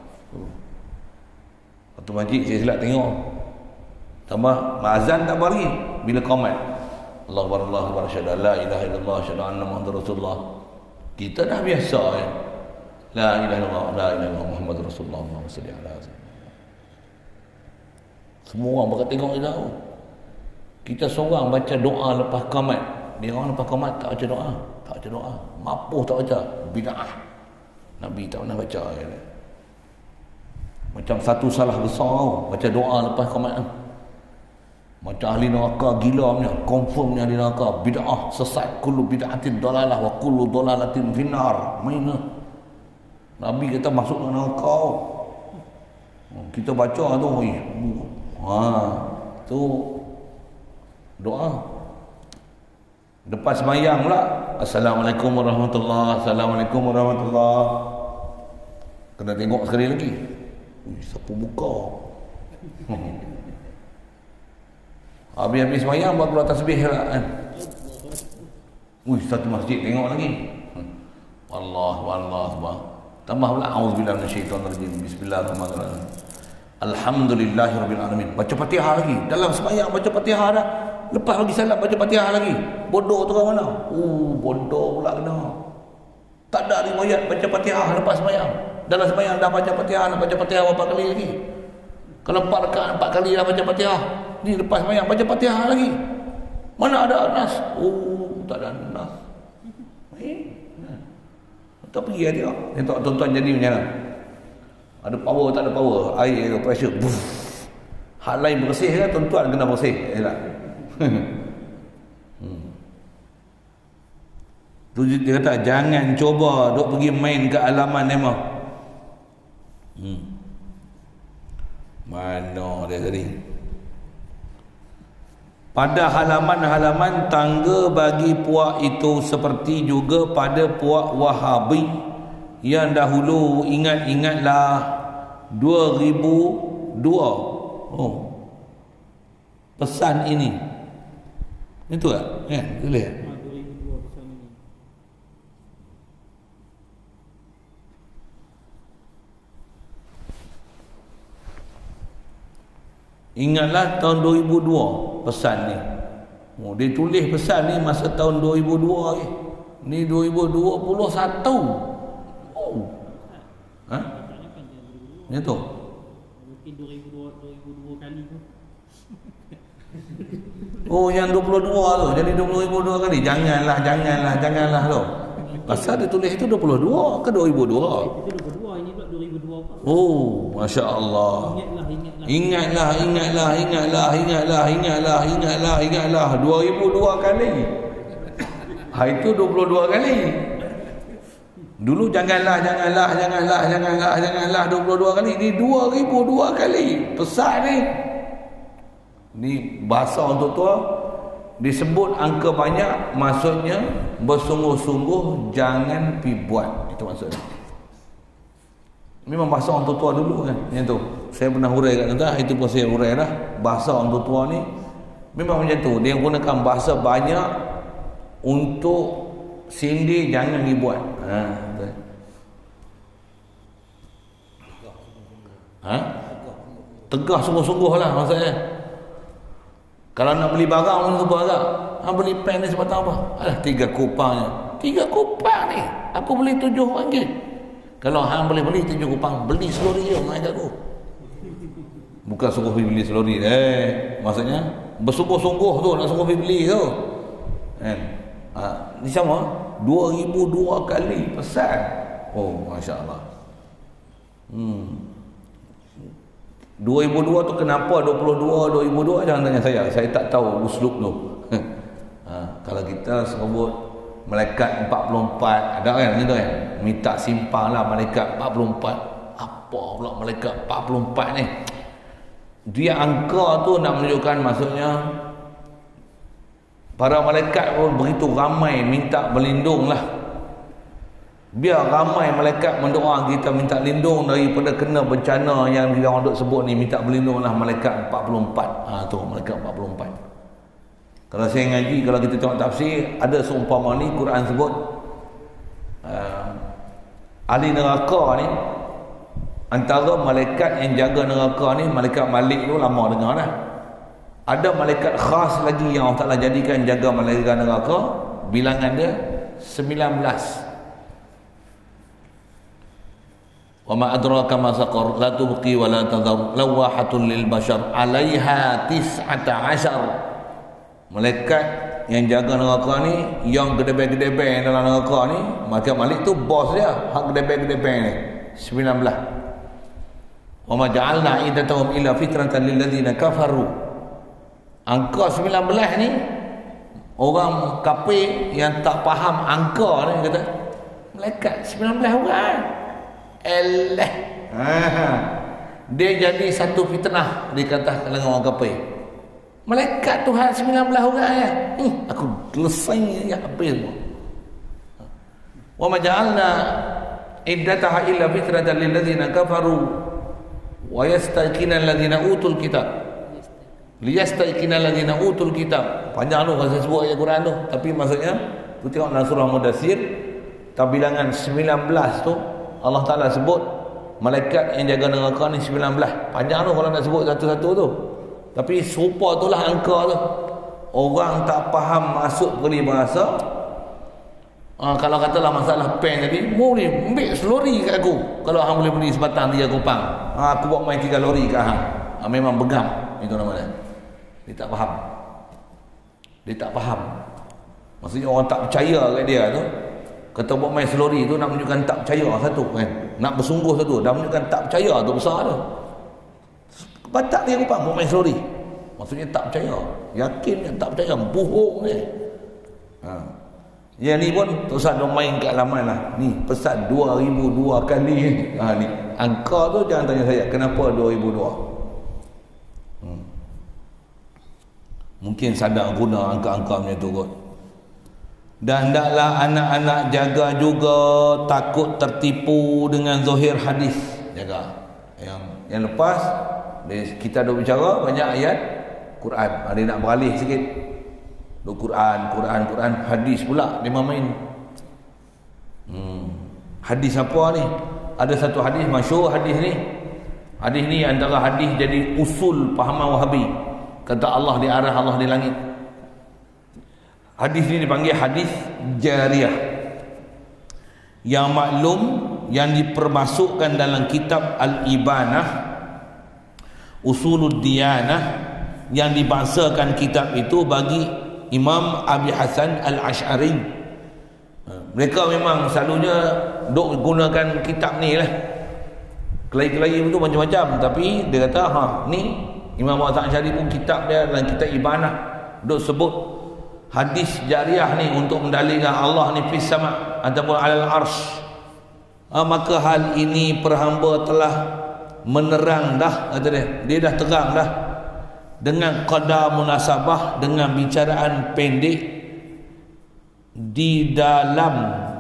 Satu masjid saya silap tengok. Tambah azan tak bagi bila qomat. Allahu akbar, Allahu akbar, syahadu la ilaha illallah, syahadu anna muhammadar rasulullah. Kita dah biasa ya. La ilaha illallah, la ilaha illallah, muhammadur rasulullah, Allahumma salli ala sayyidina. Semua orang bakal tengok dia tahu. Kita seorang baca doa lepas qomat. Dia orang lepas qomat tak baca doa, tak baca doa. Mapuh tak baca, bid'ah. Nabi tak pernah baca ya. Macam satu salah besar tau, baca doa lepas qomat. Macam ahli neraka gila punya, confirmnya ahli neraka, bid'ah, sesat, kullu bid'atin dalalah wa kullu dalalatin finnar. Mana Nabi kata masuk dalam neraka. Kita baca tu, ha, tu doa lepas sembahyang pula. Assalamualaikum warahmatullahi, Assalamualaikum warahmatullahi. Kena tengok sekali lagi. Ui, siapa buka? Habis-habis sembahyang buat keluar tasbih lah kan. Ui, satu masjid tengok lagi. Allah, Allah, Allah. Tambah pula auzubillahi minasyaitonirrajim. Bismillahirrahmanirrahim. Alhamdulillahirabbil alamin. Baca Fatihah lagi. Dalam sembahyang baca Fatihah dah. Lepas lagi salat baca Fatihah lagi. Bodoh tu kat mana? Oh, bodoh pula kena. Tak ada riwayat baca Fatihah lepas sembahyang. Dalam sembahyang dah baca Fatihah, nak baca Fatihah berapa kali lagi? Kalau empat rakaat empat kali dah baca Fatihah. Ni lepas sembahyang baca Fatihah lagi. Mana ada nas? Oh, tak ada nas. Eh. Tak pergi dia tengok. Tengok tuan-tuan jadi macam mana? Ada power tak ada power? Air ke pressure? Buff. Hal lain bersih kan, tuan-tuan kena bersih. Ya tak? hmm. Tu dia kata jangan cuba duk pergi main ke halaman memang. Hmm. Mana dia tadi? Pada halaman-halaman tangga bagi puak itu seperti juga pada puak Wahabi yang dahulu. Ingat-ingatlah dua ribu dua. Oh. Pesan ini. Itu tak? Ya, boleh. Ingatlah tahun dua ribu dua pesan ni. Oh, dia tulis pesan ni masa tahun dua ribu dua ni. Ni dua ribu dua puluh satu. Oh. Ha? Ni tu. Mungkin dua ribu dua kali tu. Oh, yang dua puluh dua tu. Jadi dua puluh dua kali. Janganlah, janganlah, janganlah tu. Pasal dia tulis itu dua puluh dua ke dua ribu dua? Itu dua puluh dua, ini pula dua ribu dua. Oh, Masya Allah. Ingatlah, ingatlah. Ingatlah, ingatlah, ingatlah, ingatlah, ingatlah, ingatlah, ingatlah. dua ribu dua kali. Ha, itu dua puluh dua kali. Dulu janganlah, janganlah, janganlah, janganlah, janganlah dua puluh dua kali. Ini dua ribu dua kali. Besar ni. Ni bahasa untuk tua. Disebut angka banyak, maksudnya bersungguh-sungguh jangan pi buat. Itu maksudnya. Memang bahasa orang tua dulu kan. Yang tu. Saya pernah hurai kat tuan, itu pun saya hurai dah. Bahasa orang tua ni memang macam tu. Dia gunakan bahasa banyak untuk sindir jangan dibuat. Ha, betul. Ha? Tegah sungguh-sungguh lah maksudnya. Kalau nak beli barang pun sebab agak. Ha, beli pen ni sebab apa? Alah, tiga kupangnya. Tiga kupang ni. Aku beli tujuh ringgit. Kalau hang boleh beli tujuh kupang, beli selori je mai kat aku. Bukan sungguh beli selori. Eh, maksudnya bersungguh-sungguh tu nak sungguh beli tu. Kan? Ha, ni sama dua ribu dua kali pesan. Oh, masya-Allah. Hmm. dua ribu dua tu kenapa dua puluh dua dua ribu dua jangan tanya saya. Saya tak tahu uslub tu. Ha, kalau kita sebut malaikat empat puluh empat ada kan gitu kan. Minta simpanglah malaikat empat puluh empat. Apa pula malaikat empat puluh empat ni? Dia angka tu nak menunjukkan maksudnya para malaikat pun begitu ramai minta berlindung lah. Biar ramai malaikat mendoa kita minta lindung daripada kena bencana yang dia orang duk sebut ni, minta berlindung lah malaikat empat puluh empat. Ha tu malaikat empat puluh empat. Kalau saya ngaji, kalau kita tengok tafsir, ada seumpama ni Quran sebut uh, ahli neraka ni, antara malaikat yang jaga neraka ni, malaikat Malik tu lama dengar dah. Ada malaikat khas lagi yang Allah Ta'ala jadikan jaga malaikat neraka, bilangan dia sembilan belas. Wa ma adraka ma saqar la tubqi wa la tadhar lawahatun lil bashar 'alaiha tis'ata 'ashar. Malaikat yang jaga neraka ni, yang gedebek-gedebek dalam neraka ni, malaikat Malik tu bos dia, hak gedebek-gedebek ni sembilan belas. Wa ma ja'alna iddatahum illa fitratan lil ladzina kafaru. Angka sembilan belas ni orang kafir yang tak faham angka ni kata malaikat sembilan belas orang. Elah. Ha. Dia jadi satu fitnah di kata kalangan orang kafir. Malaikat Tuhan sembilan belas orang ya. Hmm, aku selesai ya habis semua. Wa ma ja'alna iddataha illa fitratan lil ladzina kafaru wa yastaqina alladzina utul kitab. Liyastaqina alladzina utul kitab. Panjang tu kalau saya sebut ayat Quran tu, tapi maksudnya tu tengok dalam surah Mudaththir bilangan sembilan belas tu Allah Ta'ala sebut malaikat yang jaga neraka ni sembilan belas. Panjang tu kalau nak sebut satu-satu tu. Tapi serupa itulah angka tu. Orang tak faham masuk peribahasa. Ha, kalau katalah masalah pen tadi, boleh ambil selori kat aku. Kalau hang boleh beli sebatang tiga kupang. Ha, aku buat main tiga lori kat hang. Ha, memang begam. Itu namanya. Dia tak faham. Dia tak faham. Maksudnya orang tak percaya kat dia tu. Kata buat main selori tu nak menunjukkan tak percaya satu kan. Nak bersungguh satu, dah menunjukkan tak percaya tu besar tu. Batak dia kupang buat main selori. Maksudnya tak percaya. Yakin yang tak percaya, bohong ni. Ha. Yang ni pun Ustaz dah main kat laman lah. Ni pesan dua ribu dua kali ni. Ha ni. Angka tu jangan tanya saya kenapa dua ribu dua. Hmm. Mungkin sadar guna angka-angka macam tu kot. Dan hendaklah anak-anak jaga juga takut tertipu dengan zahir hadis. Jaga. Yang yang lepas kita dah bicara banyak ayat Quran. Ada nak beralih sikit. Do Quran, Quran, Quran, hadis pula dia main. Hmm. Hadis apa ni? Ada satu hadis masyhur hadis ni. Hadis ni antara hadis jadi usul pahaman Wahabi. Kata Allah di arah, Allah di langit. Hadis ini dipanggil hadis jariyah. Yang maklum, yang dipermasukkan dalam kitab Al-Ibanah Usulud Diyanah, yang dibahasakan kitab itu bagi Imam Abi Hasan Al-Ash'ari. Mereka memang selalunya duk gunakan kitab ni lah. Kelai-kelai itu macam-macam, tapi dia kata ha ni Imam Abi Hasan Al-Ash'ari pun kitab dia dalam kitab Ibanah duk sebut hadis jariyah ni untuk mendalilkan Allah ni fis sama' ataupun alal arsh. Ha, maka hal ini perhamba telah menerang dah, kata dia. Dia dah terang dah dengan qadar munasabah, dengan bicaraan pendek di dalam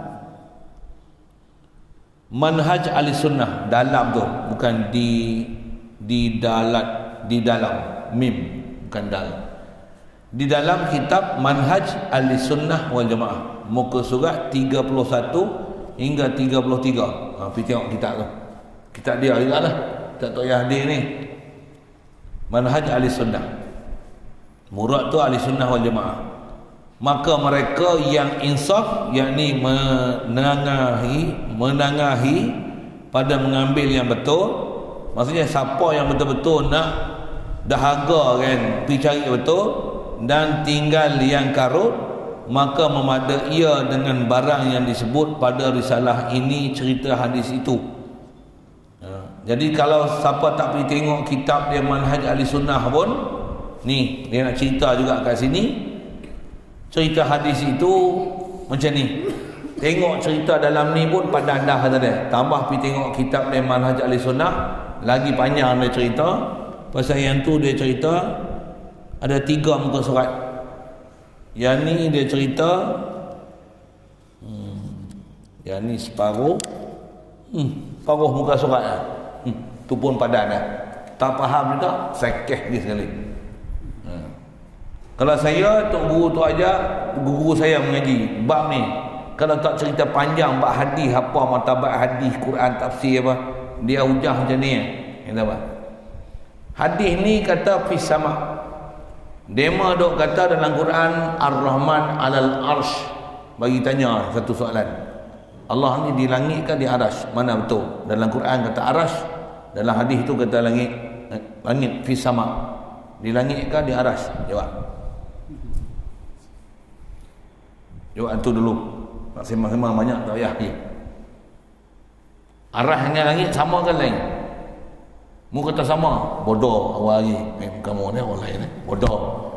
manhaj ahli sunnah. Dalam tu bukan di di dalam, di dalam mim, bukan dalam. Di dalam kitab Manhaj Ahli Sunnah wal Jamaah, muka surat tiga puluh satu hingga tiga puluh tiga. Ha, pergi tengok kitab tu. Kitab dia juga lah, tak tahu yang hadir ni. Manhaj Ahli Sunnah. Murad tu Ahli Sunnah wal Jamaah. Maka mereka yang insaf, yakni menengahi, menengahi pada mengambil yang betul. Maksudnya siapa yang betul-betul nak dahaga kan, pergi cari betul dan tinggal yang karut, maka memada ia dengan barang yang disebut pada risalah ini, cerita hadis itu. Ha, jadi kalau siapa tak pergi tengok kitab dia Manhaj Ahli Sunnah pun, ni dia nak cerita juga kat sini, cerita hadis itu macam ni. Tengok cerita dalam ni pun padan dah, kata dia. Tambah pergi tengok kitab dia Manhaj Ahli Sunnah, lagi panjang dia cerita. Pasal yang tu dia cerita ada tiga muka surat. Yang ni dia cerita hmm, yang ni separuh hmm, separuh muka surat lah. Hmm, tu pun padan lah. Tak faham juga, sekeh dia sekali. Hmm. Kalau saya, tok guru tu aja, guru saya mengaji bab ni, kalau tak cerita panjang bab hadis, apa martabat hadis, Quran, tafsir apa, dia hujah macam ni. Kata apa? Hadis ni kata fis sama'. Dema dok kata dalam Quran Ar-Rahman alal arsh. Bagi tanya satu soalan, Allah ni di langit ke di arasy? Mana betul? Dalam Quran kata arasy, dalam hadis tu kata langit. Langit fis sama'. Di langit ke di arasy? Jawab. Jawab tu dulu. Tak sembang-sembang banyak tak payah. Arasy dengan langit sama ke lain? Mu kata sama, bodoh awal lagi. Eh, kamu ni orang lain eh. Bodoh.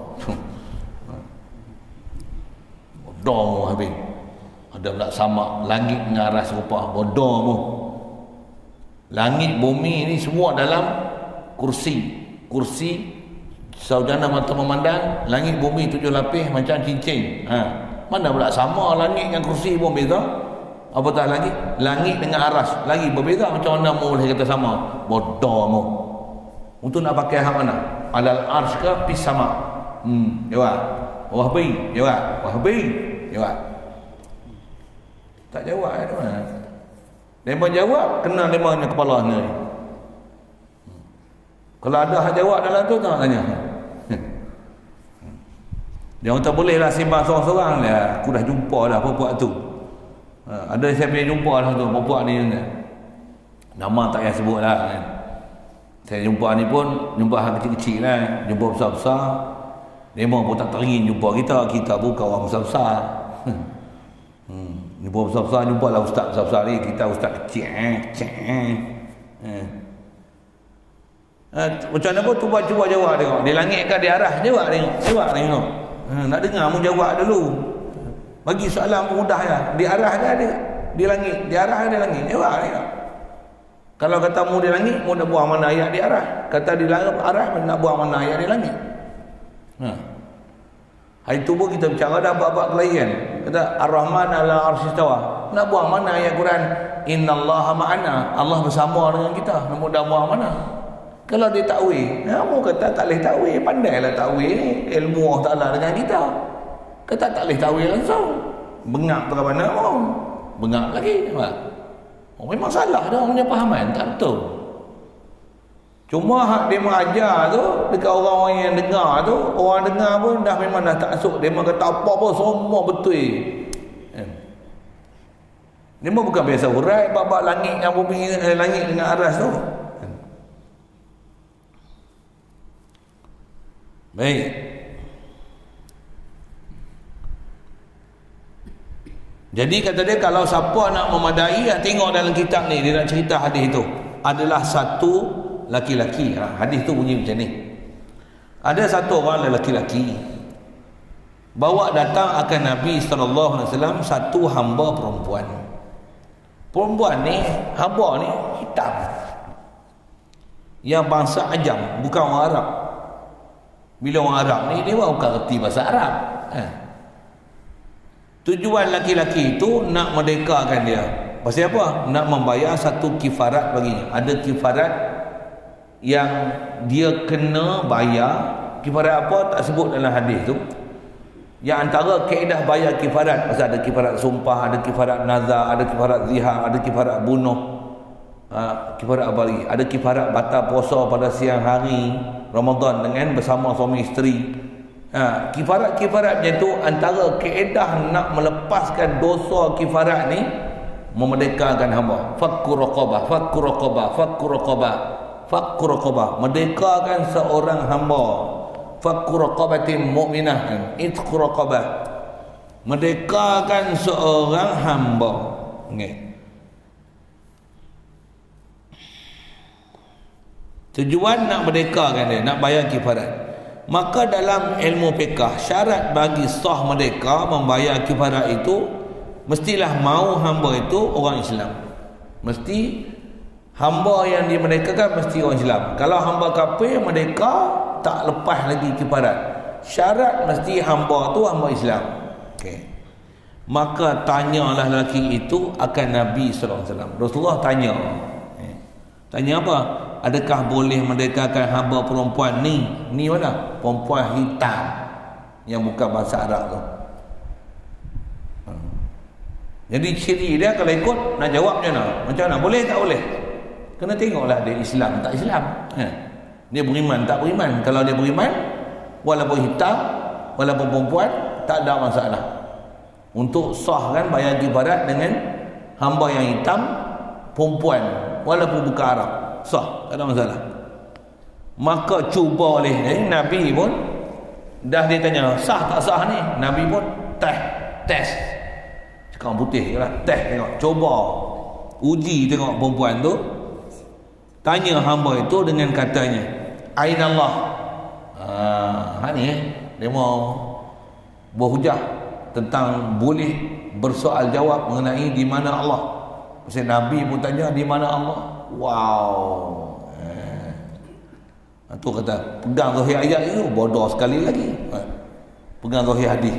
Bodoh mu habis. Ada pula sama langit dengan aras rupa. Bodoh mu. Langit bumi ni semua dalam kursi. Kursi saudara mata memandang, langit bumi tujuh lapis macam cincin. Ha. Mana pula sama langit dengan kursi pun beza. Apatah lagi langit dengan aras lagi berbeza. Macam mana mu boleh kata sama? Bodoh mu. Untuk nak pakai hak mana? Alal arsh ke fis sama'? Hmm, jawab. Wahbi, jawab. Wahbi, jawab. Tak jawab ada mana? Dia jawab kena lima ni kepala ni. Kalau ada hak jawab dalam tu tak tanya. Dia tak boleh lah simbang seorang-seorang lah. Aku dah jumpa dah puak tu. Ha, ada saya pernah jumpa lah tu puak ni. Nama tak payah sebut lah kan. Saya jumpa ni pun jumpa hal kecil-kecil lah, jumpa besar-besar. Dia pun tak teringin jumpa kita. Kita pun kawan besar-besar. Hmm. Jumpa besar-besar, jumpa lah ustaz besar-besar ni. Kita ustaz kecil eh, kecil eh. Eh. Ha, macam mana pun tu buat cuba jawab tengok. Dia langit ke dia arah? Jawab tengok. Jawab tengok. Ha, nak dengar mu jawab dulu. Bagi soalan pun mudah ya. Di arah ke dia? Di langit. Di arah ke di langit? Jawab tengok. Kalau kata mu di langit, mu nak buang mana ayat di arah? Kata di langit arah, nak buang mana ayat di langit? Ha. Hari tu pun kita bicara dah bab-bab kelahiran. Kata Ar-Rahman ala arsy istawa. Nak buang mana ayat Quran? Innallaha ma'ana. Allah bersama dengan kita. Nak dah buang mana? Kalau dia takwil, kamu kata tak boleh takwil, pandailah takwil ni, ilmu Allah Taala dengan kita. Kata tak boleh takwil langsung. Bengak tu ke mana? Oh, bengak lagi. Oh, memang salah dah punya pahaman, tak betul. Cuma hak dia mengajar tu dekat orang-orang yang dengar tu, orang dengar pun dah memang dah tak asuk. Dia memang kata apa-apa semua betul. Eh. Dia memang bukan biasa urai bab-bab langit yang bumi eh, langit dengan aras tu. Baik. Jadi kata dia, kalau siapa nak memadai, tengok dalam kitab ni, dia nak cerita hadis tu. Adalah satu laki-laki. Ha, hadis tu bunyi macam ni. Ada satu orang lelaki-laki bawa datang akan Nabi sallallahu alaihi wasallam satu hamba perempuan. Perempuan ni, hamba ni hitam. Yang bangsa Ajam, bukan orang Arab. Bila orang Arab ni, dia bukan reti bahasa Arab. Ha. Tujuan laki-laki itu nak merdekakan dia. Pasal apa? Nak membayar satu kifarat baginya. Ada kifarat yang dia kena bayar. Kifarat apa? Tak sebut dalam hadis tu. Yang antara kaedah bayar kifarat, pasal ada kifarat sumpah, ada kifarat nazar, ada kifarat zihar, ada kifarat bunuh. Ha, kifarat apa lagi? Ada kifarat batal puasa pada siang hari Ramadan dengan bersama suami isteri. Ha, kifarat-kifarat macam tu, antara kaedah nak melepaskan dosa kifarat ni, memerdekakan hamba. Fakku raqabah, fakku raqabah, fakku raqabah, fakku raqabah, merdekakan seorang hamba. Fakku raqabatin mu'minah, itqu raqabah, merdekakan seorang hamba. Okay. Tujuan nak merdekakan dia, nak bayar kifarat. Maka dalam ilmu fiqh, syarat bagi sah merdeka membayar kifarat itu, mestilah mau hamba itu orang Islam. Mesti hamba yang dimerdekakan mesti orang Islam. Kalau hamba kafir merdeka, tak lepas lagi kifarat. Syarat mesti hamba tu hamba Islam. Okey. Maka tanyalah lelaki itu akan Nabi sallallahu alaihi wasallam. Rasulullah tanya. Tanya apa? Adakah boleh merdekakan hamba perempuan ni? Ni mana? Perempuan hitam yang bukan bahasa Arab tu. Jadi ciri dia kalau ikut nak jawab macam mana? Macam mana? Boleh tak boleh? Kena tengoklah dia Islam tak Islam. Ha. Dia beriman tak beriman. Kalau dia beriman, walaupun hitam, walaupun perempuan, tak ada masalah. Untuk sahkan bayar kifarat dengan hamba yang hitam, perempuan, walaupun bukan Arab. Sah, tak ada masalah. Maka cuba oleh eh, Nabi pun dah dia tanya sah tak sah ni, Nabi pun test test cakap putih je lah, test tengok, cuba uji tengok perempuan tu. Tanya hamba itu dengan katanya Aina Allah. Ha ni eh dia mau berhujah tentang boleh bersoal jawab mengenai di mana Allah. Pasal Nabi pun tanya di mana Allah. Wow. Eh. Itu kata pegang zahir ayat itu bodoh sekali lagi. Eh. Pegang zahir hadis.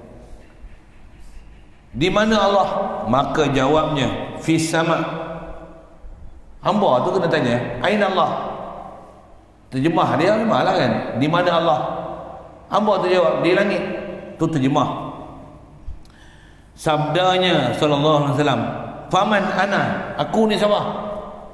Di mana Allah? Maka jawabnya fis sama. Hamba tu kena tanya, aina Allah? Terjemah dia memanglah kan, di mana Allah? Hamba tu jawab, di langit. Tu terjemah. Sabdanya sallallahu alaihi wasallam, faman ana? Aku ni siapa?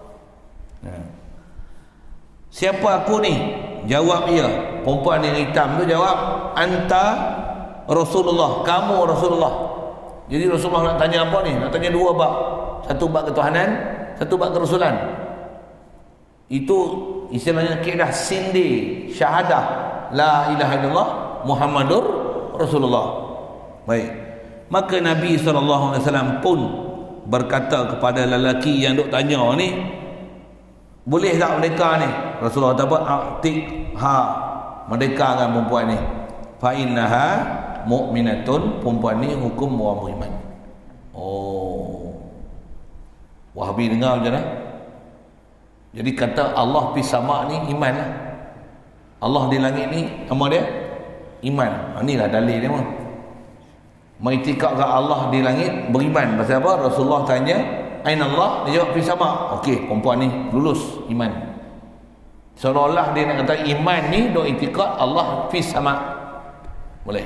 Siapa aku ni? Jawab ia. Perempuan yang hitam tu jawab, anta Rasulullah. Kamu Rasulullah. Jadi Rasulullah nak tanya apa ni? Nak tanya dua bab. Satu bab ketuhanan, satu bab kerasulan. Itu istilahnya kaedah sindi, syahadah la ilaha illallah Muhammadur Rasulullah. Baik. Maka Nabi sallallahu alaihi wasallam pun berkata kepada lelaki yang duk tanya ni, boleh tak merdeka ni? Rasulullah kata apa? Aqtik ha, merdekakan perempuan ni. Fa innaha mu'minatun, perempuan ni hukum orang beriman. Oh. Wahabi dengar macam mana? Jadi kata Allah pi sama ni iman lah. Allah di langit ni apa dia? Iman. Ha, inilah dalil dia mah. Mengiktikad ke Allah di langit beriman. Pasal apa? Rasulullah tanya, aina Allah? Dia jawab fi sama. Okey, perempuan ni lulus iman. Seolah-olah dia nak kata iman ni dok iktikad Allah fi sama. Boleh.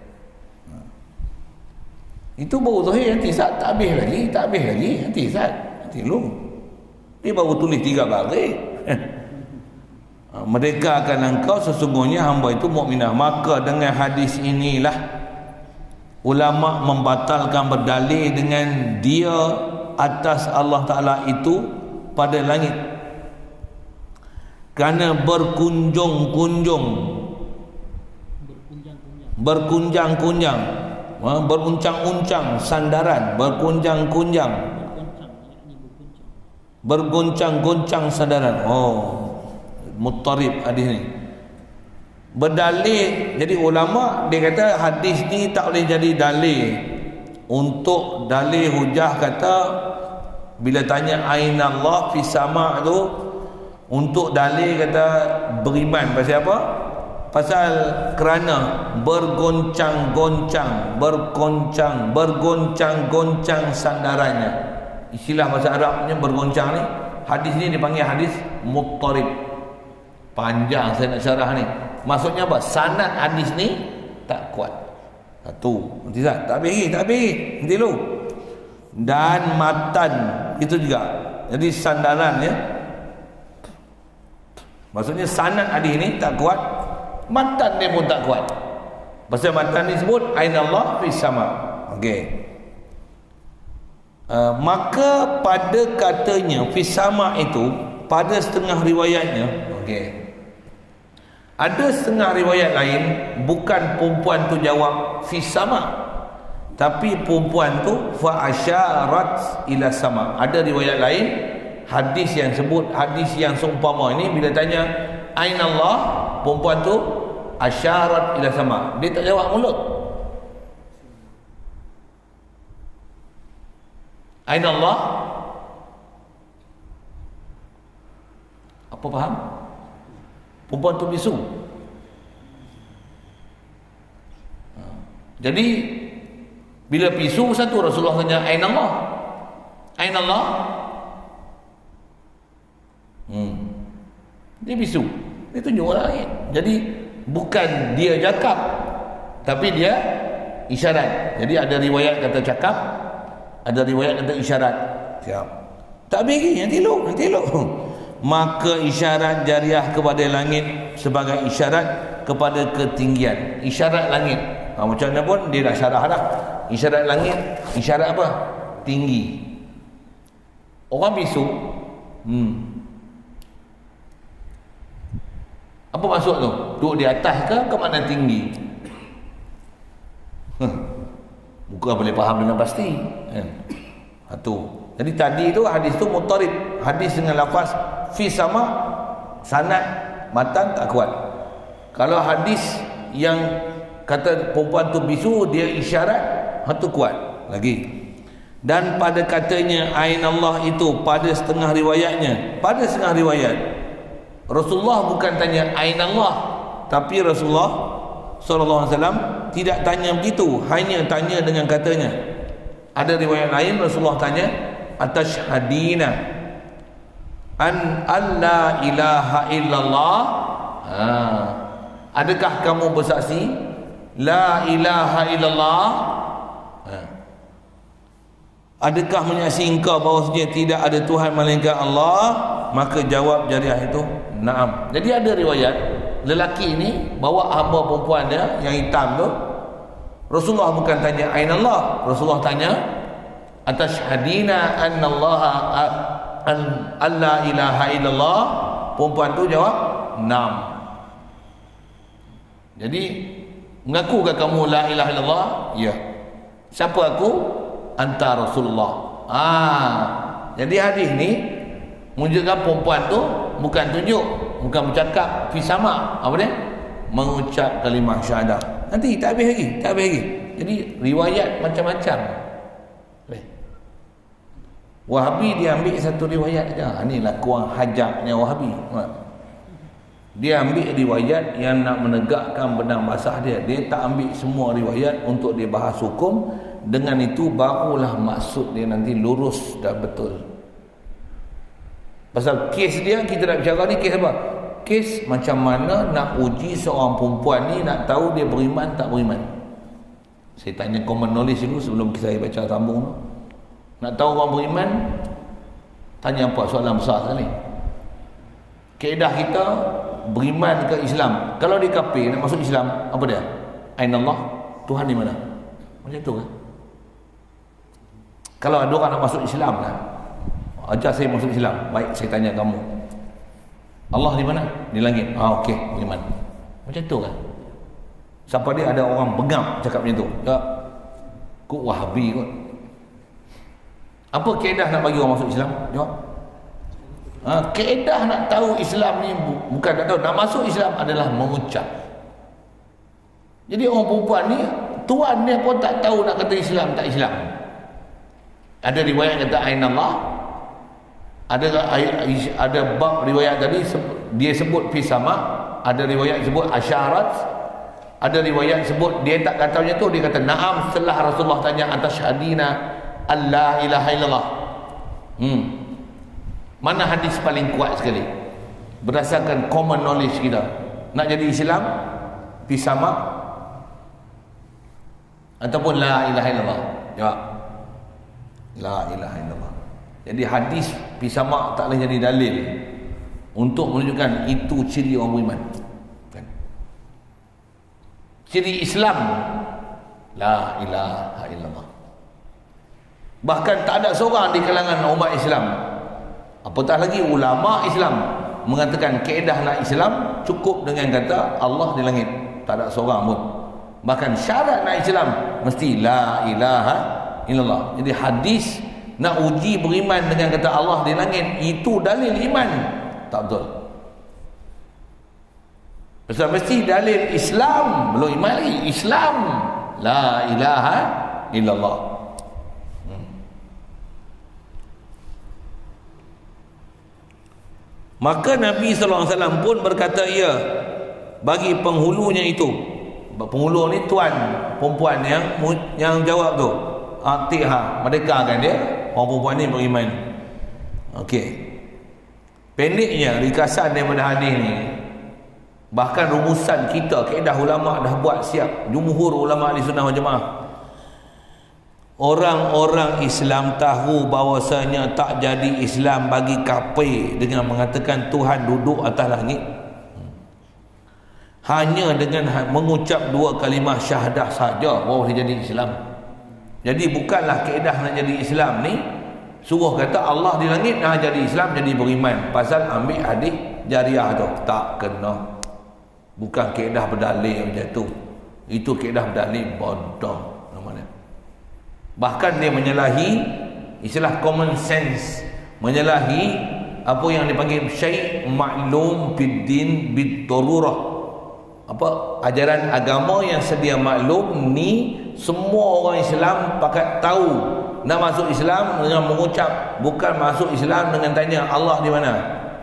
Itu baru zahir, nanti Ustaz tak habis lagi, tak habis lagi. Nanti Ustaz, nanti lu. Dia baru tulis tiga baris. mereka akan engkau sesungguhnya hamba itu mukminah. Maka dengan hadis inilah ulama membatalkan berdalil dengan dia atas Allah Ta'ala itu pada langit, kerana berkunjung-kunjung, berkunjang-kunjang, beruncang-uncang sandaran, berkunjang-kunjang, bergoncang-goncang sandaran. Oh, muttarib hadis ni berdalil. Jadi ulama dia kata hadis ni tak boleh jadi dalil untuk dalil hujah. Kata bila tanya aina Allah fi sama' tu, untuk dalil kata beriman pasal apa? Pasal kerana bergoncang-goncang, bergoncang, bergoncang-goncang sandarannya. Istilah bahasa Arabnya bergoncang ni, hadis ni dipanggil hadis muttarib. Panjang saya nak syarah ni. Maksudnya apa? Sanad hadis ni tak kuat. Satu. Nanti tak? Tak habis, tak habis. Nanti dulu. Dan matan itu juga. Jadi sandaran ya. Maksudnya sanad hadis ni tak kuat. Matan dia pun tak kuat. Pasal matan ni sebut aina Allah fi sama. Okey. Uh, maka pada katanya fi sama itu pada setengah riwayatnya, okey. Ada setengah riwayat lain bukan perempuan tu jawab fi sama, tapi perempuan tu fa asyarat ila sama. Ada riwayat lain hadis yang sebut hadis yang seumpama ini, bila tanya aina Allah, perempuan tu asyarat ila sama. Dia tak jawab mulut. Aina Allah? Apa faham? Perempuan tu bisu. Jadi bila bisu satu, Rasulullah tanya aina Allah? Aina Allah? Hmm. Dia bisu. Dia tunjuk langit. Jadi bukan dia cakap, tapi dia isyarat. Jadi ada riwayat kata cakap, ada riwayat kata isyarat. Siap. Tak habis lagi, nanti elok, nanti elok. Maka isyarat jariah kepada langit sebagai isyarat kepada ketinggian. Isyarat langit. Ha, macam mana pun dia dah syarah dah. Isyarat langit, isyarat apa? Tinggi. Orang bisu. Hmm. Apa maksud tu? Duduk di atas ke ke mana tinggi? Huh. Bukan boleh faham dengan pasti. Kan? Satu. Jadi tadi tu hadis tu muttarib. Hadis dengan lafaz fi sama, sanad matan tak kuat. Kalau hadis yang kata perempuan tu bisu, dia isyarat, itu kuat lagi. Dan pada katanya ain Allah itu pada setengah riwayatnya, pada setengah riwayat Rasulullah bukan tanya ain Allah, tapi Rasulullah sallallahu alaihi wasallam tidak tanya begitu, hanya tanya dengan katanya. Ada riwayat lain Rasulullah tanya atashhadina an alla ilaha illallah, ha, adakah kamu bersaksi la ilaha illallah, ha, adakah menyaksikan engkau bahawasanya tidak ada Tuhan melainkan Allah? Maka jawab jariah itu na'am. Jadi ada riwayat lelaki ini bawa hamba perempuan dia yang hitam tu, Rasulullah bukan tanya aina Allah, Rasulullah tanya atashhadina anna Allah an alla ilaha illallah. Perempuan tu jawab na'am. Jadi mengakukah kamu la ilaha illallah? Ya. Siapa aku? Anta Rasulullah. Ah, jadi hadis ni menunjukkan perempuan tu bukan tunjuk, bukan bercakap fi sama, apa dia? Mengucap kalimah syahadah. Nanti tak habis lagi, tak habis lagi. Jadi riwayat macam-macam. Wahabi dia ambil satu riwayat saja. Inilah kurang hajatnya Wahabi. Dia ambil riwayat yang nak menegakkan benang basah dia. Dia tak ambil semua riwayat untuk dia bahas hukum. Dengan itu barulah maksud dia nanti lurus dan betul. Pasal kes dia, kita nak bicara ni kes apa? Kes macam mana nak uji seorang perempuan ni, nak tahu dia beriman tak beriman. Saya tanya common knowledge dulu sebelum saya baca sambung tu. Nak tahu orang beriman, tanya apa soalan besar sekali. Kaedah kita beriman ke Islam. Kalau dia kafir nak masuk Islam, apa dia? Ainallah, Tuhan di mana? Macam tu kan? Kalau ada orang nak masuk Islam lah, ajar saya masuk Islam. Baik, saya tanya kamu, Allah di mana? Di langit. Ah, okey, beriman. Macam tu kan? Siapa dia ada orang bengap cakap macam tu? Ya. Kok Wahabi kot. Apa kaedah nak bagi orang masuk Islam? Jawab. Ha, kaedah nak tahu Islam ni bukan nak tahu, nak masuk Islam adalah mengucap. Jadi orang perempuan ni, tuan dia pun tak tahu nak kata Islam tak Islam. Ada riwayat kata Ainallah. Ada ada bab riwayat tadi dia sebut fi sama, ada riwayat sebut asyarat. Ada riwayat sebut dia tak kata macam tu, dia kata na'am setelah Rasulullah tanya atas syahadina alla ilaha illallah. Hmm. Mana hadis paling kuat sekali? Berdasarkan common knowledge kita. Nak jadi Islam fi sama ataupun la ilaha illallah. Jawab. La ilaha illallah. Jadi hadis fi sama tak boleh jadi dalil untuk menunjukkan itu ciri orang beriman. Ciri Islam la ilaha illallah. Bahkan tak ada seorang di kalangan umat Islam, apatah lagi ulama Islam, mengatakan kaedah nak Islam cukup dengan kata Allah di langit. Tak ada seorang pun. Bahkan syarat nak Islam mesti la ilaha illallah. Jadi hadis nak uji beriman dengan kata Allah di langit itu dalil iman, tak betul. Pasal mesti dalil Islam, belum iman lagi. Islam la ilaha illallah. hmm. Maka Nabi sallallahu alaihi wasallam pun berkata, ya, bagi penghulunya itu, penghulu ni tuan perempuan yang yang jawab tu, atiha, merdekakan dia, orang perempuan ni beriman. Okey, pendeknya ringkasan daripada hadis ni, bahkan rumusan kita, kaedah ulama dah buat siap. Jumhur ulama ahli sunnah wal jamaah, orang-orang Islam tahu bahawasanya tak jadi Islam bagi kafir dengan mengatakan Tuhan duduk atas langit. Hanya dengan mengucap dua kalimah syahadah saja baru dia jadi Islam. Jadi bukanlah kaedah nak jadi Islam ni suruh kata Allah di langit, nah jadi Islam, jadi beriman pasal ambil hadis jariah tu. Tak kena. Bukan kaedah berdalil macam tu. Itu kaedah berdalil bodoh namanya. Bahkan dia menyalahi istilah common sense, menyalahi apa yang dipanggil syai' maklum fid din bid darurah. Apa ajaran agama yang sedia maklum ni semua orang Islam pakat tahu. Nak masuk Islam dengan mengucap, bukan masuk Islam dengan tanya Allah di mana.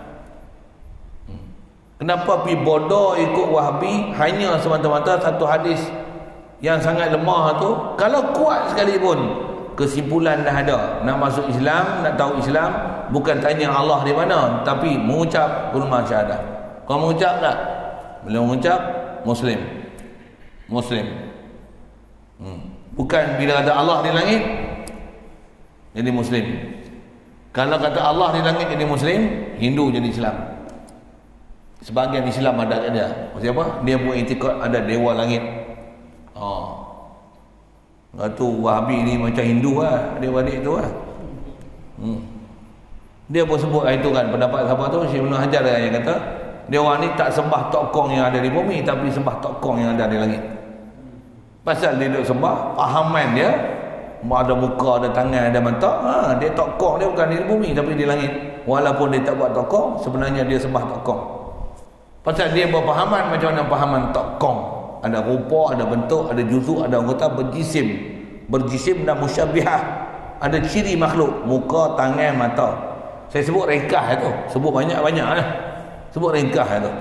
Kenapa pi bodoh ikut Wahabi hanya semata-mata satu hadis yang sangat lemah tu? Kalau kuat sekalipun, kesimpulan dah ada. Nak masuk Islam, nak tahu Islam, bukan tanya Allah di mana, tapi mengucap kalimah syahadah. Kau mengucap tak? Belum mengucap, Muslim. Muslim. Hmm. Bukan bila kata Allah di langit, jadi Muslim. Kalau kata Allah di langit jadi Muslim, Hindu jadi Islam. Sebahagian Islam ada kat dia. Maksudnya apa? Dia buat iktikad ada dewa langit. Oh. Lepas Wahabi ni macam Hindu lah, adik-adik tu lah. Hmm. Dia pun sebut itu kan, pendapat siapa tu, Syekh Ibn Hajar yang kata, dia orang ni tak sembah tokong yang ada di bumi, tapi sembah tokong yang ada di langit. Pasal dia duduk sembah, pahaman dia, ada muka, ada tangan, ada mata, ha, dia tokong dia bukan di bumi, tapi di langit. Walaupun dia tak buat tokong, sebenarnya dia sembah tokong. Pasal dia berpahaman macam mana pahaman tokong. Ada rupa, ada bentuk, ada juzuk, ada anggota berjisim. Berjisim dan musyabihah. Ada ciri makhluk, muka, tangan, mata. Saya sebut ringkas itu. Sebut banyak-banyak lah. Sebut ringkas itu.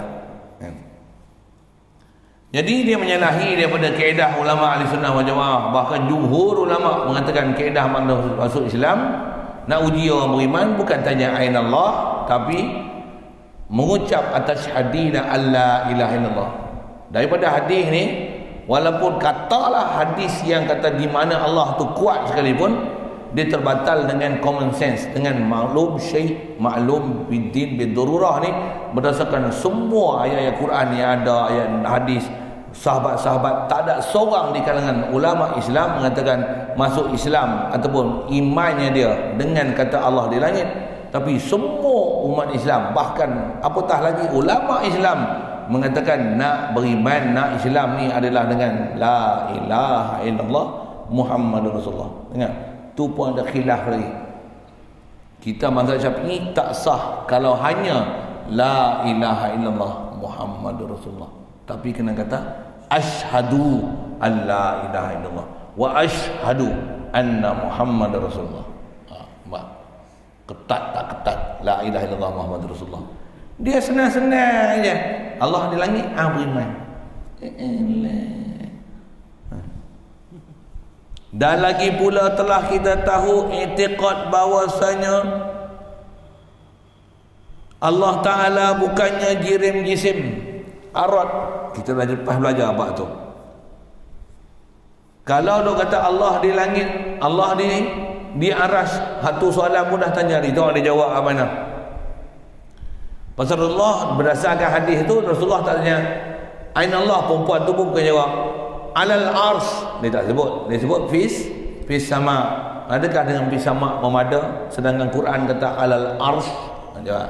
Jadi dia menyalahi daripada kaedah ulama ahli sunnah wal jamaah. Bahkan jumhur ulama mengatakan kaedah masuk Islam, nak uji orang beriman bukan tanya ainallah, tapi mengucap atas syahadina alla ilaha illallah. Daripada hadis ni, walaupun katalah hadis yang kata di mana Allah tu kuat sekalipun, dia terbatal dengan common sense, dengan maklum syai' maklum bidin bidururah ni, berdasarkan semua ayat-ayat Quran yang ada, ayat hadis, sahabat-sahabat, tak ada seorang di kalangan ulama Islam mengatakan masuk Islam ataupun imannya dia dengan kata Allah di langit. Tapi semua umat Islam, bahkan apatah lagi ulama Islam, mengatakan nak beriman, nak Islam ni adalah dengan la ilaha illallah Muhammadur Rasulullah. Ingat, tu pun ada khilaf lagi. Kita mazhab Syafi'i tak sah kalau hanya la ilaha illallah Muhammadur Rasulullah, tapi kena kata asyhadu an la ilaha illallah wa asyhadu anna Muhammadar Rasulullah. Ha, ketat tak ketat la ilaha illallah Muhammadur Rasulullah. Dia senang-senang je. Allah di langit, ah beriman. Dan lagi pula telah kita tahu i'tiqad bahawasanya Allah Ta'ala bukannya jirim jisim arad. Kita dah lepas belajar apa tu. Kalau dia kata Allah di langit, Allah di di aras, satu soalan pun dah tanya dia, tengok dia jawab apa mana. Pasal Allah berdasarkan hadis tu, Rasulullah tak tanya aina Allah, perempuan tu pun bukan jawab alal ars, dia tak sebut, dia sebut fis fis sama. Adakah dengan fis sama memada, sedangkan Quran kata alal ars? Jawab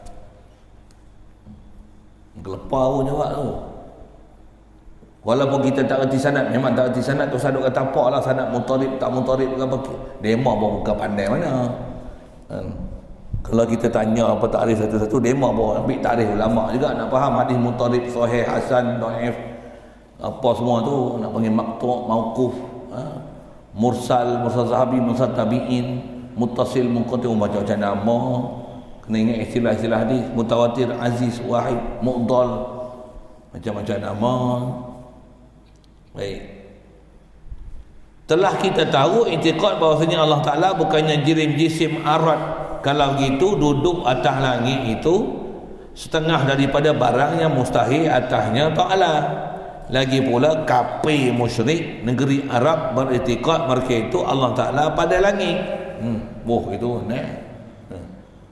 gelepar pun jawab tu. Walaupun kita tak erti sanad, memang tak erti sanad tu, saduk kata apa lah sanad mutarib tak mutarib ke apa, dema pun bukan pandai mana kan. Kalau kita tanya apa takrif satu-satu, dema pun ambil takrif ulama juga nak faham hadis mutarib, sahih, hasan, dhaif, apa semua tu nak panggil maqtu', mauquf, ha? mursal, mursal sahabi, mursal tabi'in, muttasil, munqati', macam-macam nama. Kena ingat istilah-istilah hadis, mutawatir, aziz, wahid, mu'dal, macam-macam nama. Baik. Telah kita tahu i'tiqad bahawasanya Allah Ta'ala bukannya jirim jisim arad. Kalau gitu duduk atas langit itu setengah daripada barang yang mustahil atasnya Ta'ala. Lagi pula kafir musyrik negeri Arab beriktikad mereka itu Allah Ta'ala pada langit. Hmm, boh itu nah. Hmm.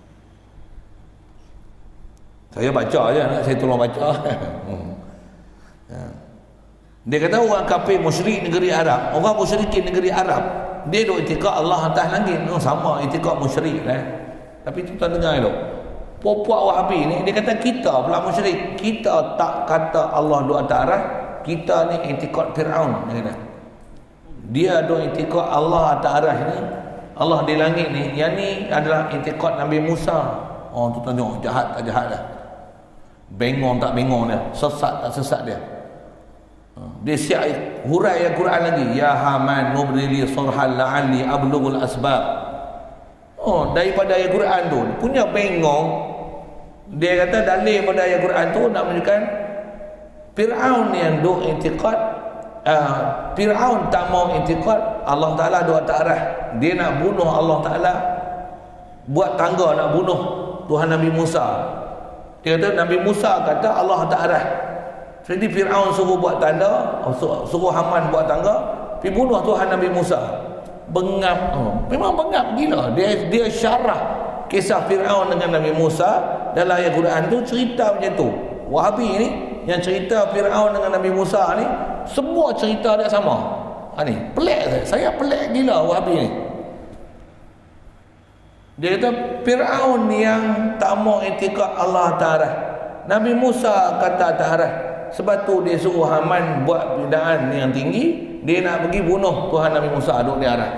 Saya baca aja, nak saya tolong baca. hmm. ya. Dia kata orang kafir musyrik negeri Arab, orang musyrikin negeri Arab, dia duk iktikad Allah atas langit. Oh, sama iktikad musyrik lah. Tapi tu tak dengar tu. Puak-puak Wahabi ni dia kata kita pula musyrik. Kita tak kata Allah duk atas arah. Kita ni iktikad Firaun dia kata. Dia duk iktikad Allah atas arah ni, Allah di langit ni. Yang ni adalah iktikad Nabi Musa. Oh tu tengok jahat tak jahat dah. Bengong tak bengong dia, sesat tak sesat dia. Dia siap hurai Al-Quran lagi. Ya Haman nubrili surhal la'alli ablughul asbab. Oh, daripada ayat Quran tu punya bengong. Dia kata dalil pada ayat Quran tu nak menunjukkan Firaun yang duk i'tiqad, uh, Firaun tak mau i'tiqad Allah Ta'ala duk atas arah. Dia nak bunuh Allah Ta'ala, buat tangga nak bunuh Tuhan Nabi Musa. Dia kata Nabi Musa kata Allah atas arah. Jadi Firaun suruh buat tanda, suruh Haman buat tangga, pergi bunuh Tuhan Nabi Musa. Bengap, oh, memang bengap gila. Dia dia syarah kisah Firaun dengan Nabi Musa dalam ayat Quran tu, cerita macam tu. Wahabi ni yang cerita Firaun dengan Nabi Musa ni, semua cerita dia sama. Ha ni, pelik saya. Saya pelik gila Wahabi ni. Dia kata Firaun yang tak mau i'tiqad Allah Ta'ala. Nabi Musa kata Ta'ala. Sebab tu dia suruh Haman buat bidaan yang tinggi. Dia nak pergi bunuh Tuhan Nabi Musa duduk di arah.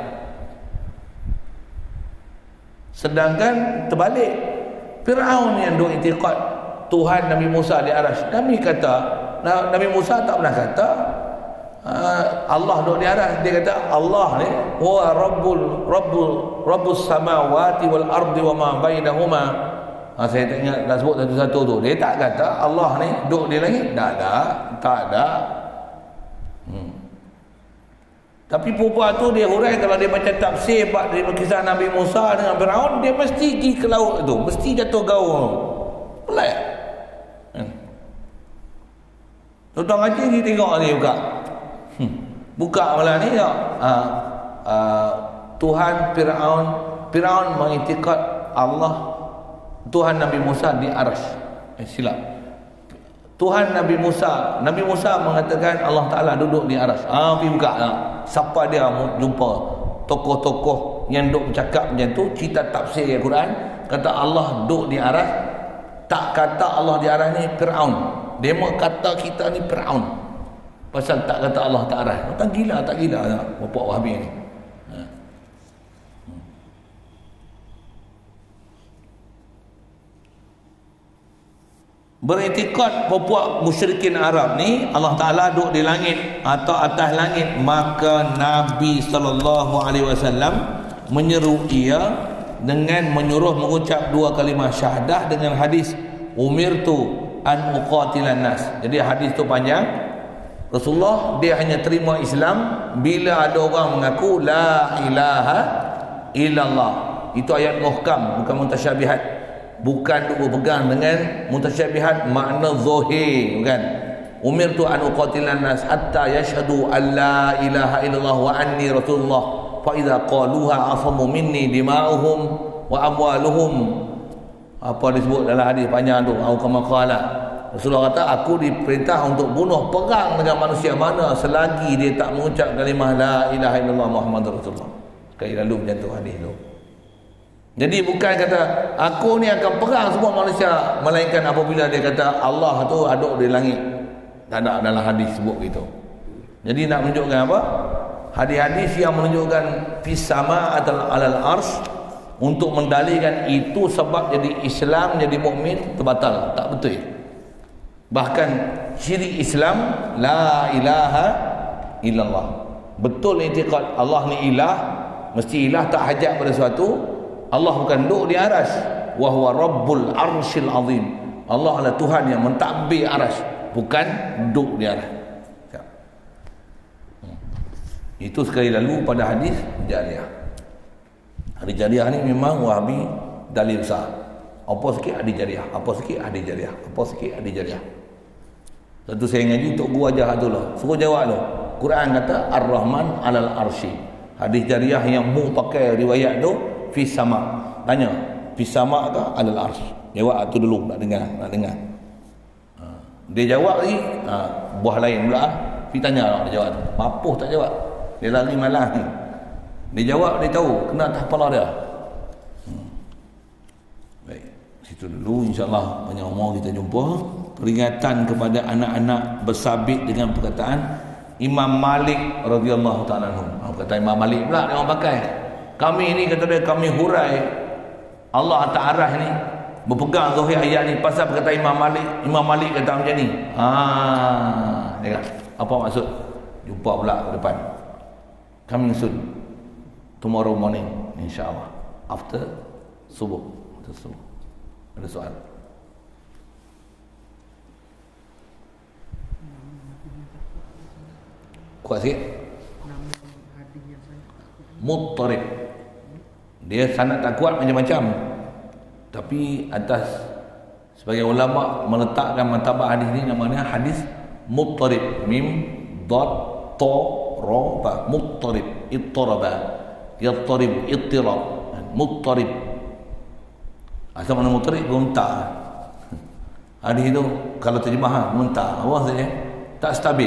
Sedangkan terbalik, Firaun yang duk i'tiqad Tuhan Nabi Musa di arah. Nabi kata, Nabi Musa tak pernah kata uh, Allah duduk di arah. Dia kata Allah ni huwa rabbul rabbul rabbus samawati wal ardi wa ma bainahuma. Ha, saya tak ingat dah sebut satu-satu tu. Dia tak kata Allah ni duduk di langit. Tak ada, tak ada. Hmm. Tapi perempuan tu dia hurai, kalau dia baca tafsir bab dari kisah Nabi Musa dengan Firaun, dia mesti pergi ke laut tu, mesti jatuh gaul. Pelik. Hmm. Tuan-tuan ngaji ni tengok ni buka. Hmm. Buka malah ni tengok. Ha, uh, Tuhan Firaun, Firaun mengiktikad Allah, Tuhan Nabi Musa di Arsy. Eh, silap. Tuhan Nabi Musa, Nabi Musa mengatakan Allah Ta'ala duduk di Arsy. Ah, pergi buka lah. Siapa dia jumpa tokoh-tokoh yang duk bercakap macam tu, cerita tafsir Al-Quran, kata Allah duduk di Arsy. Tak kata Allah di Arsy ni Firaun. Dia mau kata kita ni Firaun. Pasal tak kata Allah tak Arsy. Tak gila, tak gila bapak Wahabi ni. Beriktikad puak musyrikin Arab ni Allah Ta'ala duduk di langit atau atas langit, maka Nabi sallallahu alaihi wasallam menyeru ia dengan menyuruh mengucap dua kalimah syahadah dengan hadis umirtu an uqatilan nas. Jadi hadis tu panjang. Rasulullah dia hanya terima Islam bila ada orang mengaku la ilaha illallah. Itu ayat muhkam, bukan mutasyabihat. Bukan duk berpegang dengan mutasyabihat makna zahir, bukan. Umirtu an uqatilan nas hatta yashhadu an la ilaha illallah wa anni rasulullah fa idza qaluha asamu minni dima'uhum wa amwaluhum. Apa disebut dalam hadis panjang tu, au kama qala. Rasulullah kata aku diperintah untuk bunuh perang dengan manusia mana selagi dia tak mengucap kalimah la ilaha illallah Muhammadur Rasulullah. Sekali lalu macam tu hadis tu. Jadi bukan kata aku ni akan perang semua manusia, melainkan apabila dia kata Allah tu ada di langit. Tak ada dalam hadis sebut gitu. Jadi nak menunjukkan apa? Hadis-hadis yang menunjukkan fis sama atau alal ars untuk mendalilkan itu sebab jadi Islam, jadi mukmin terbatal, tak betul. Bahkan syirik Islam la ilaha illallah. Betul i'tiqad Allah ni ilah, mesti ilah, tak hajat pada sesuatu. Allah bukan duduk di Arsy, wa huwa rabbul arsyil azim. Allah adalah Tuhan yang mentadbir Arsy, bukan duduk di Arsy. Itu sekali lalu pada hadis Jariyah. Hadis Jariyah ni memang Wahabi dalil besar. Apa sikit hadis Jariyah, apa sikit hadis Jariyah, apa sikit hadis Jariyah. Satu saya ngaji tok gua ajar tu lah. Suruh jawab tu. Quran kata Ar-Rahman alal arsy. Hadis Jariyah yang mu pakai riwayat tu fi sama. Tanya, fi sama ke alal arsy? Jawab tu dulu, nak dengar, nak dengar. Ha. Dia jawab lagi, ha, buah lain pula. Fi tanya lah dia jawab. Mapuh tak jawab. Dia lari malah. Dia jawab, dia tahu kena atas kepala dia. Hmm. Baik, situ dulu insya-Allah banyak umur kita jumpa. Peringatan kepada anak-anak bersabit dengan perkataan Imam Malik radhiyallahu ta'ala anhu. Kata Imam Malik pula dia orang pakai. Kami ni kata dia, kami hurai Allah Ta'ala ni berpegang zahir ayat ni pasal perkataan Imam Malik. Imam Malik kata macam ni. Ah, dia kata, apa maksud? Jumpa pula ke depan. Coming soon. Tomorrow morning insya-Allah. After subuh. After subuh. Ada soal? Kuat sikit. Muttarib. Dia sanad tak kuat macam-macam. Tapi atas sebagai ulama meletakkan martabat hadis ni namanya hadis muttarib. Mim dad ta ra ba. Muttarib, ittaraba, yattarib, ittirab. Muttarib. Asal mana muttarib? Muntah. Hadis itu kalau terjemah muntah. Apa saja? Tak stabil.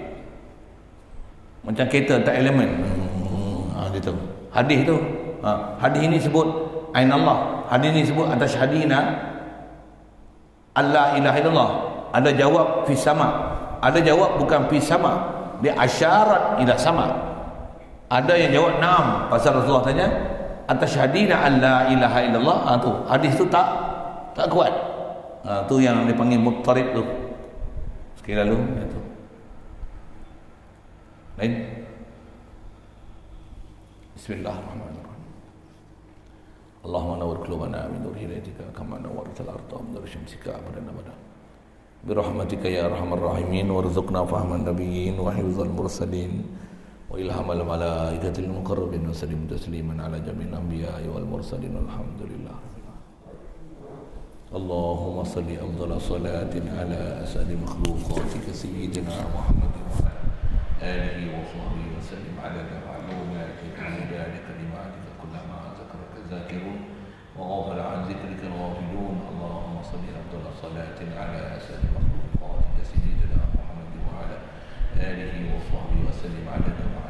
Macam kereta tak elemen. Hmm, ha, gitu. Hadis tu, ha, hadis ini sebut ain Allah. Hadis ini sebut atas hadina Allah ilaha illallah. Ada jawab fi sama. Ada jawab bukan fi sama. Dia asyarat ila sama. Ada yang jawab naam. Pasal Rasulullah tanya atas hadina Allah ilaha illallah. Ha, tu hadis tu tak tak kuat. Ha, tu yang dipanggil muttarib tu. Sekali lalu itu. Lain. Bismillahirrahmanirrahim. Allahumma nawwir qulubana min nur hidayatika kama nawwartal arda min nur syamsika abadan abadan. Bi rahmatika ya arhamar rahimin warzuqna fahman nabiyyin wa hifdzal mursalin wa ilhamal malaikatil muqarrabin wa sallim tasliman ala jamil anbiya'i wal mursalin alhamdulillah. Allahumma salli afdhala salatin ala asadi makhluqatika sayyidina Muhammadin wa alihi wa sahbihi wa sallim ala ma'lumatika wa dalika liman وغفل عن ذكرك الغافلون اللهم صل أفضل صلاة على أسد مخلوقاتك سيدنا محمد وعلى آله وصحبه وسلم على